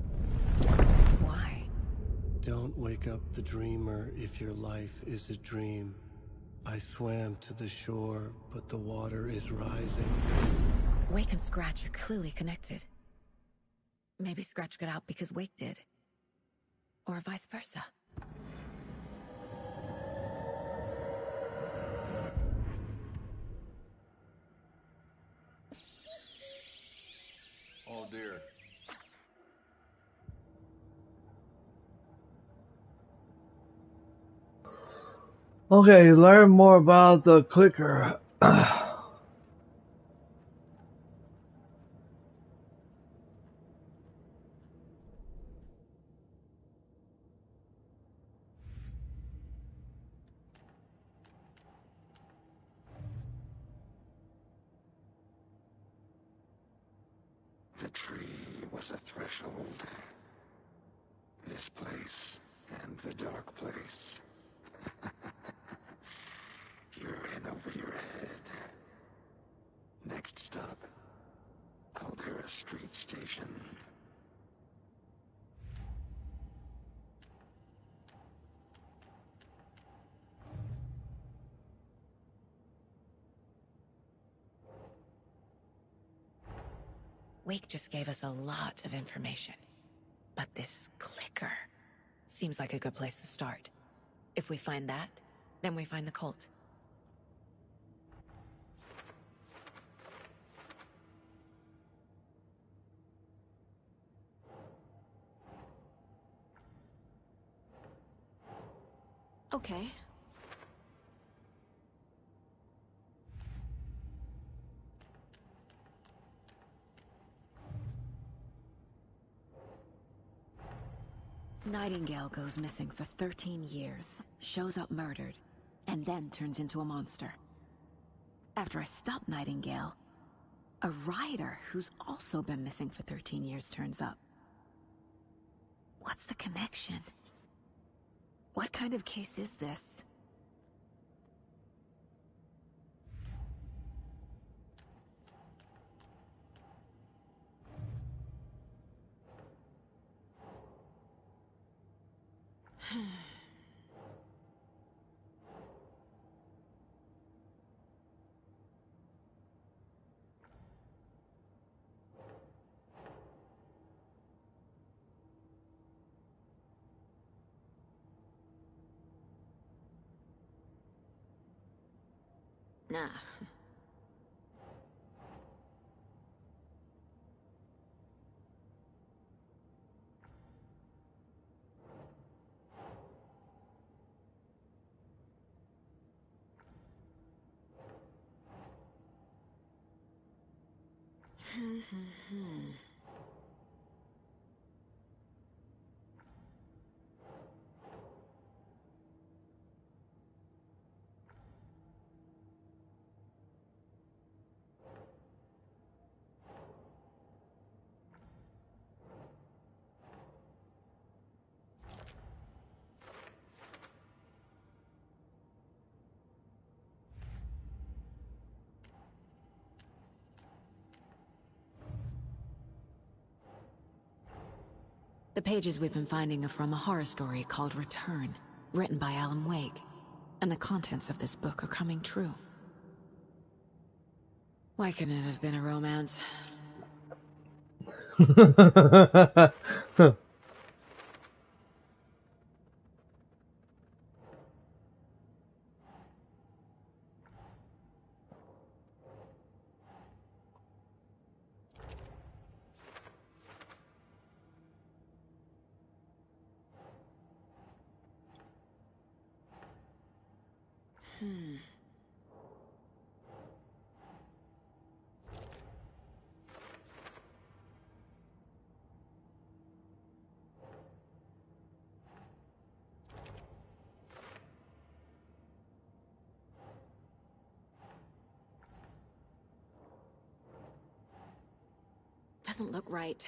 Why? Don't wake up the dreamer if your life is a dream. I swam to the shore, but the water is rising. Wake and Scratch are clearly connected. Maybe Scratch got out because Wake did. Or vice versa. Oh dear. Okay, learn more about the clicker. The tree was a threshold. This place and the dark place. You're in over your head. Next stop, Caldera Street Station. Wake just gave us a lot of information. But this clicker seems like a good place to start. If we find that, then we find the cult. Okay. Nightingale goes missing for 13 years, shows up murdered, and then turns into a monster. After I stop Nightingale, a rider who's also been missing for 13 years turns up. What's the connection? What kind of case is this? Nah. The pages we've been finding are from a horror story called Return, written by Alan Wake. And the contents of this book are coming true. Why couldn't it have been a romance? Doesn't look right.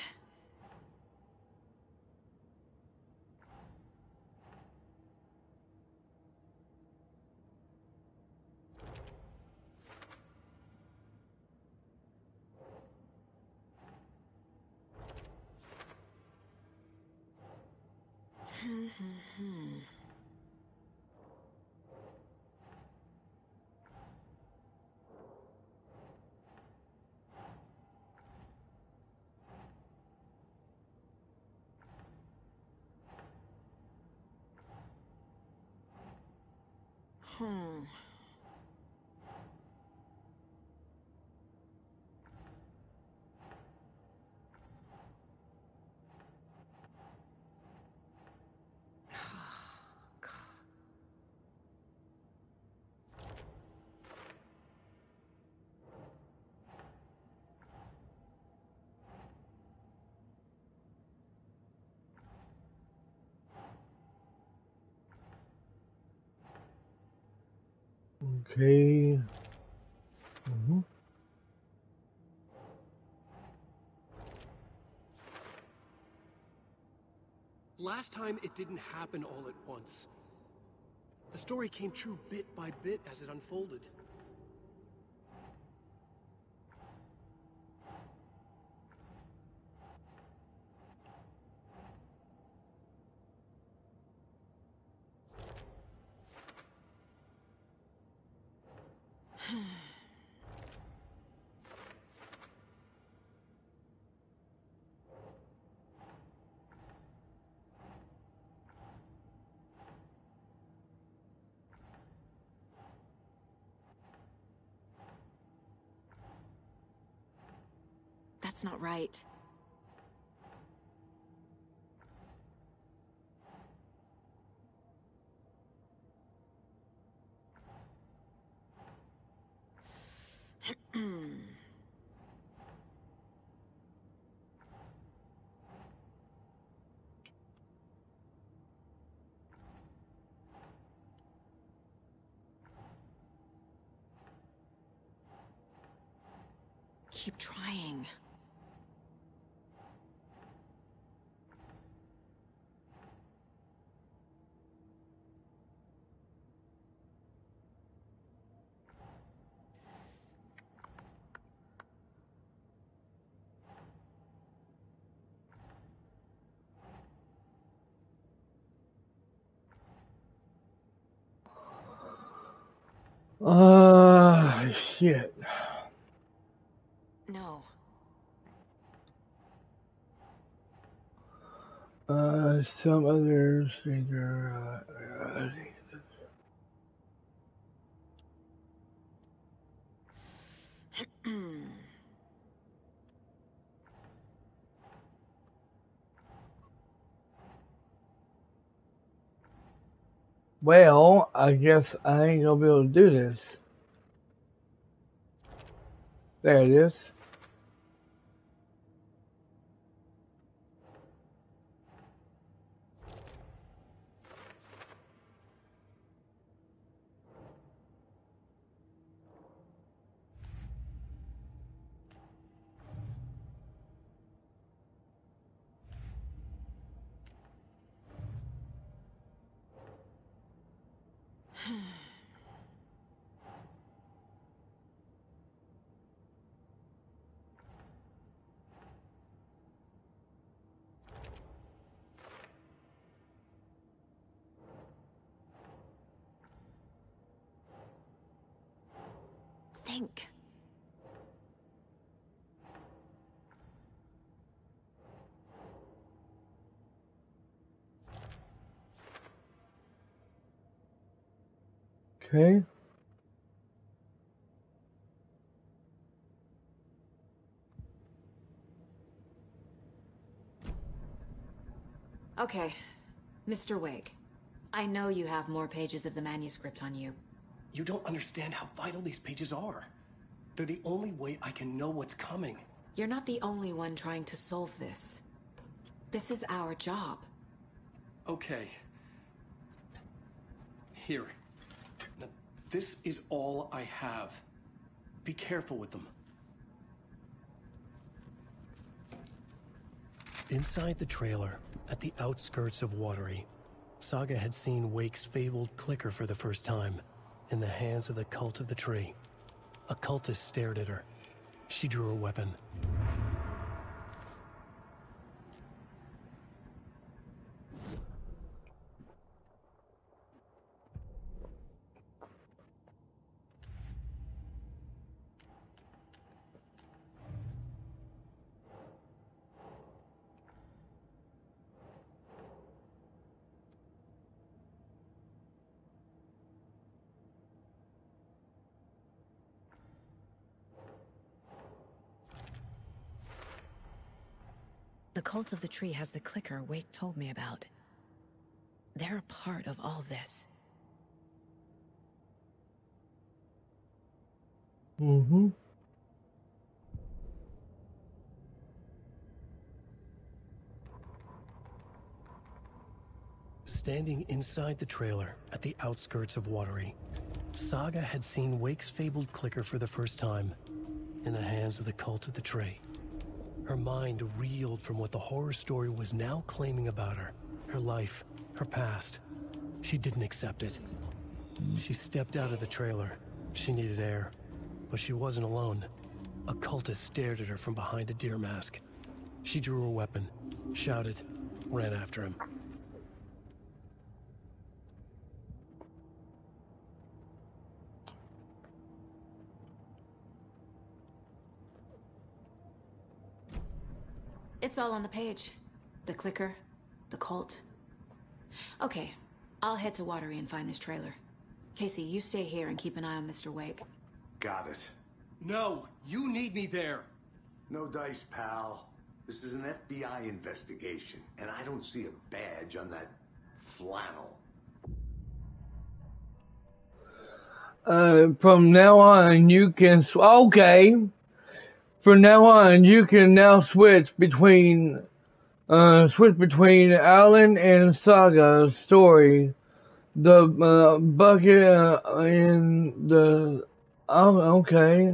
Okay. Last time, it didn't happen all at once. The story came true bit by bit as it unfolded. That's not right. Keep trying. Shit. No. Some other stranger, Well, I guess I ain't gonna be able to do this. There it is. Think. Okay. Okay, Mr. Wake. I know you have more pages of the manuscript on you. You don't understand how vital these pages are. They're the only way I can know what's coming. You're not the only one trying to solve this. This is our job. Okay. Here. Now, this is all I have. Be careful with them. Inside the trailer, at the outskirts of Watery, Saga had seen Wake's fabled clicker for the first time, in the hands of the Cult of the Tree. A cultist stared at her. She drew her weapon. The Cult of the Tree has the clicker Wake told me about. They're a part of all this. Mm-hmm. Standing inside the trailer at the outskirts of Watery, Saga had seen Wake's fabled clicker for the first time, in the hands of the Cult of the Tree. Her mind reeled from what the horror story was now claiming about her. her life, her past. She didn't accept it. She stepped out of the trailer. She needed air. But she wasn't alone. A cultist stared at her from behind a deer mask. She drew her weapon, shouted, ran after him. It's all on the page. The clicker, the cult. Okay, I'll head to Watery and find this trailer. Casey, you stay here and keep an eye on Mr. Wake. Got it. No, you need me there. No dice, pal. This is an FBI investigation, and I don't see a badge on that flannel. From now on, you can... Okay. From now on, you can now switch between Alan and Saga's story. The bucket in the... okay.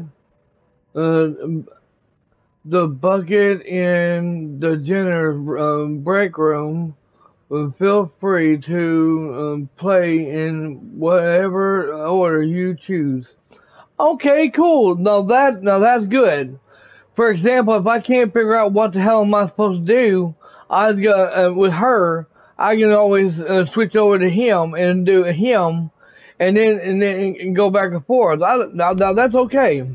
The bucket in the janitor break room. Feel free to play in whatever order you choose. Okay, cool. Now that's good. For example, if I can't figure out what the hell am I supposed to do, I'd go with her. I can always switch over to him and do him, and then go back and forth. Now that's okay.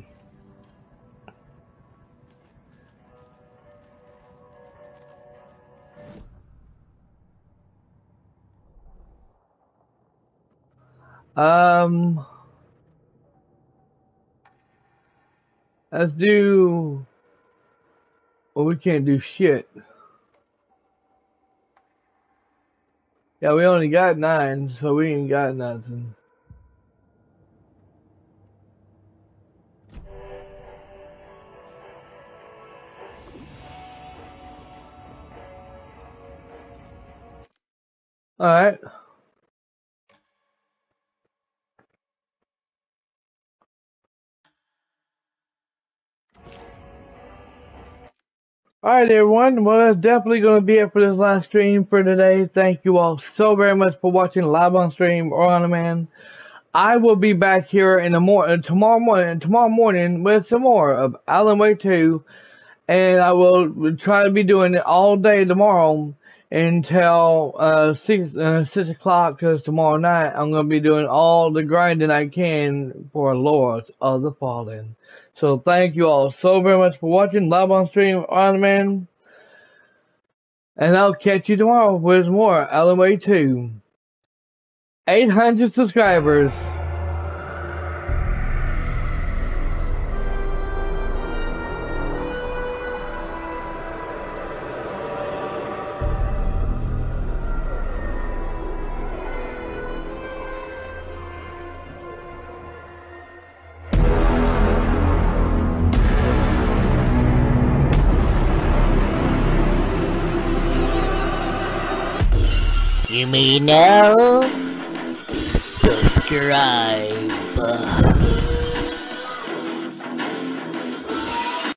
Let's do... Well, we can't do shit. Yeah, we only got 9, so we ain't got nothing. Alright. Alright everyone, well that's definitely going to be it for this last stream for today. Thank you all so very much for watching live on stream or on demand. I will be back here in the tomorrow morning with some more of Alan Wake 2, and I will try to be doing it all day tomorrow until 6 o'clock, because tomorrow night I'm going to be doing all the grinding I can for Lords of the Fallen. So thank you all so very much for watching live on stream on demand, and I'll catch you tomorrow with more Alan Wake 2. 800 subscribers. You may now subscribe.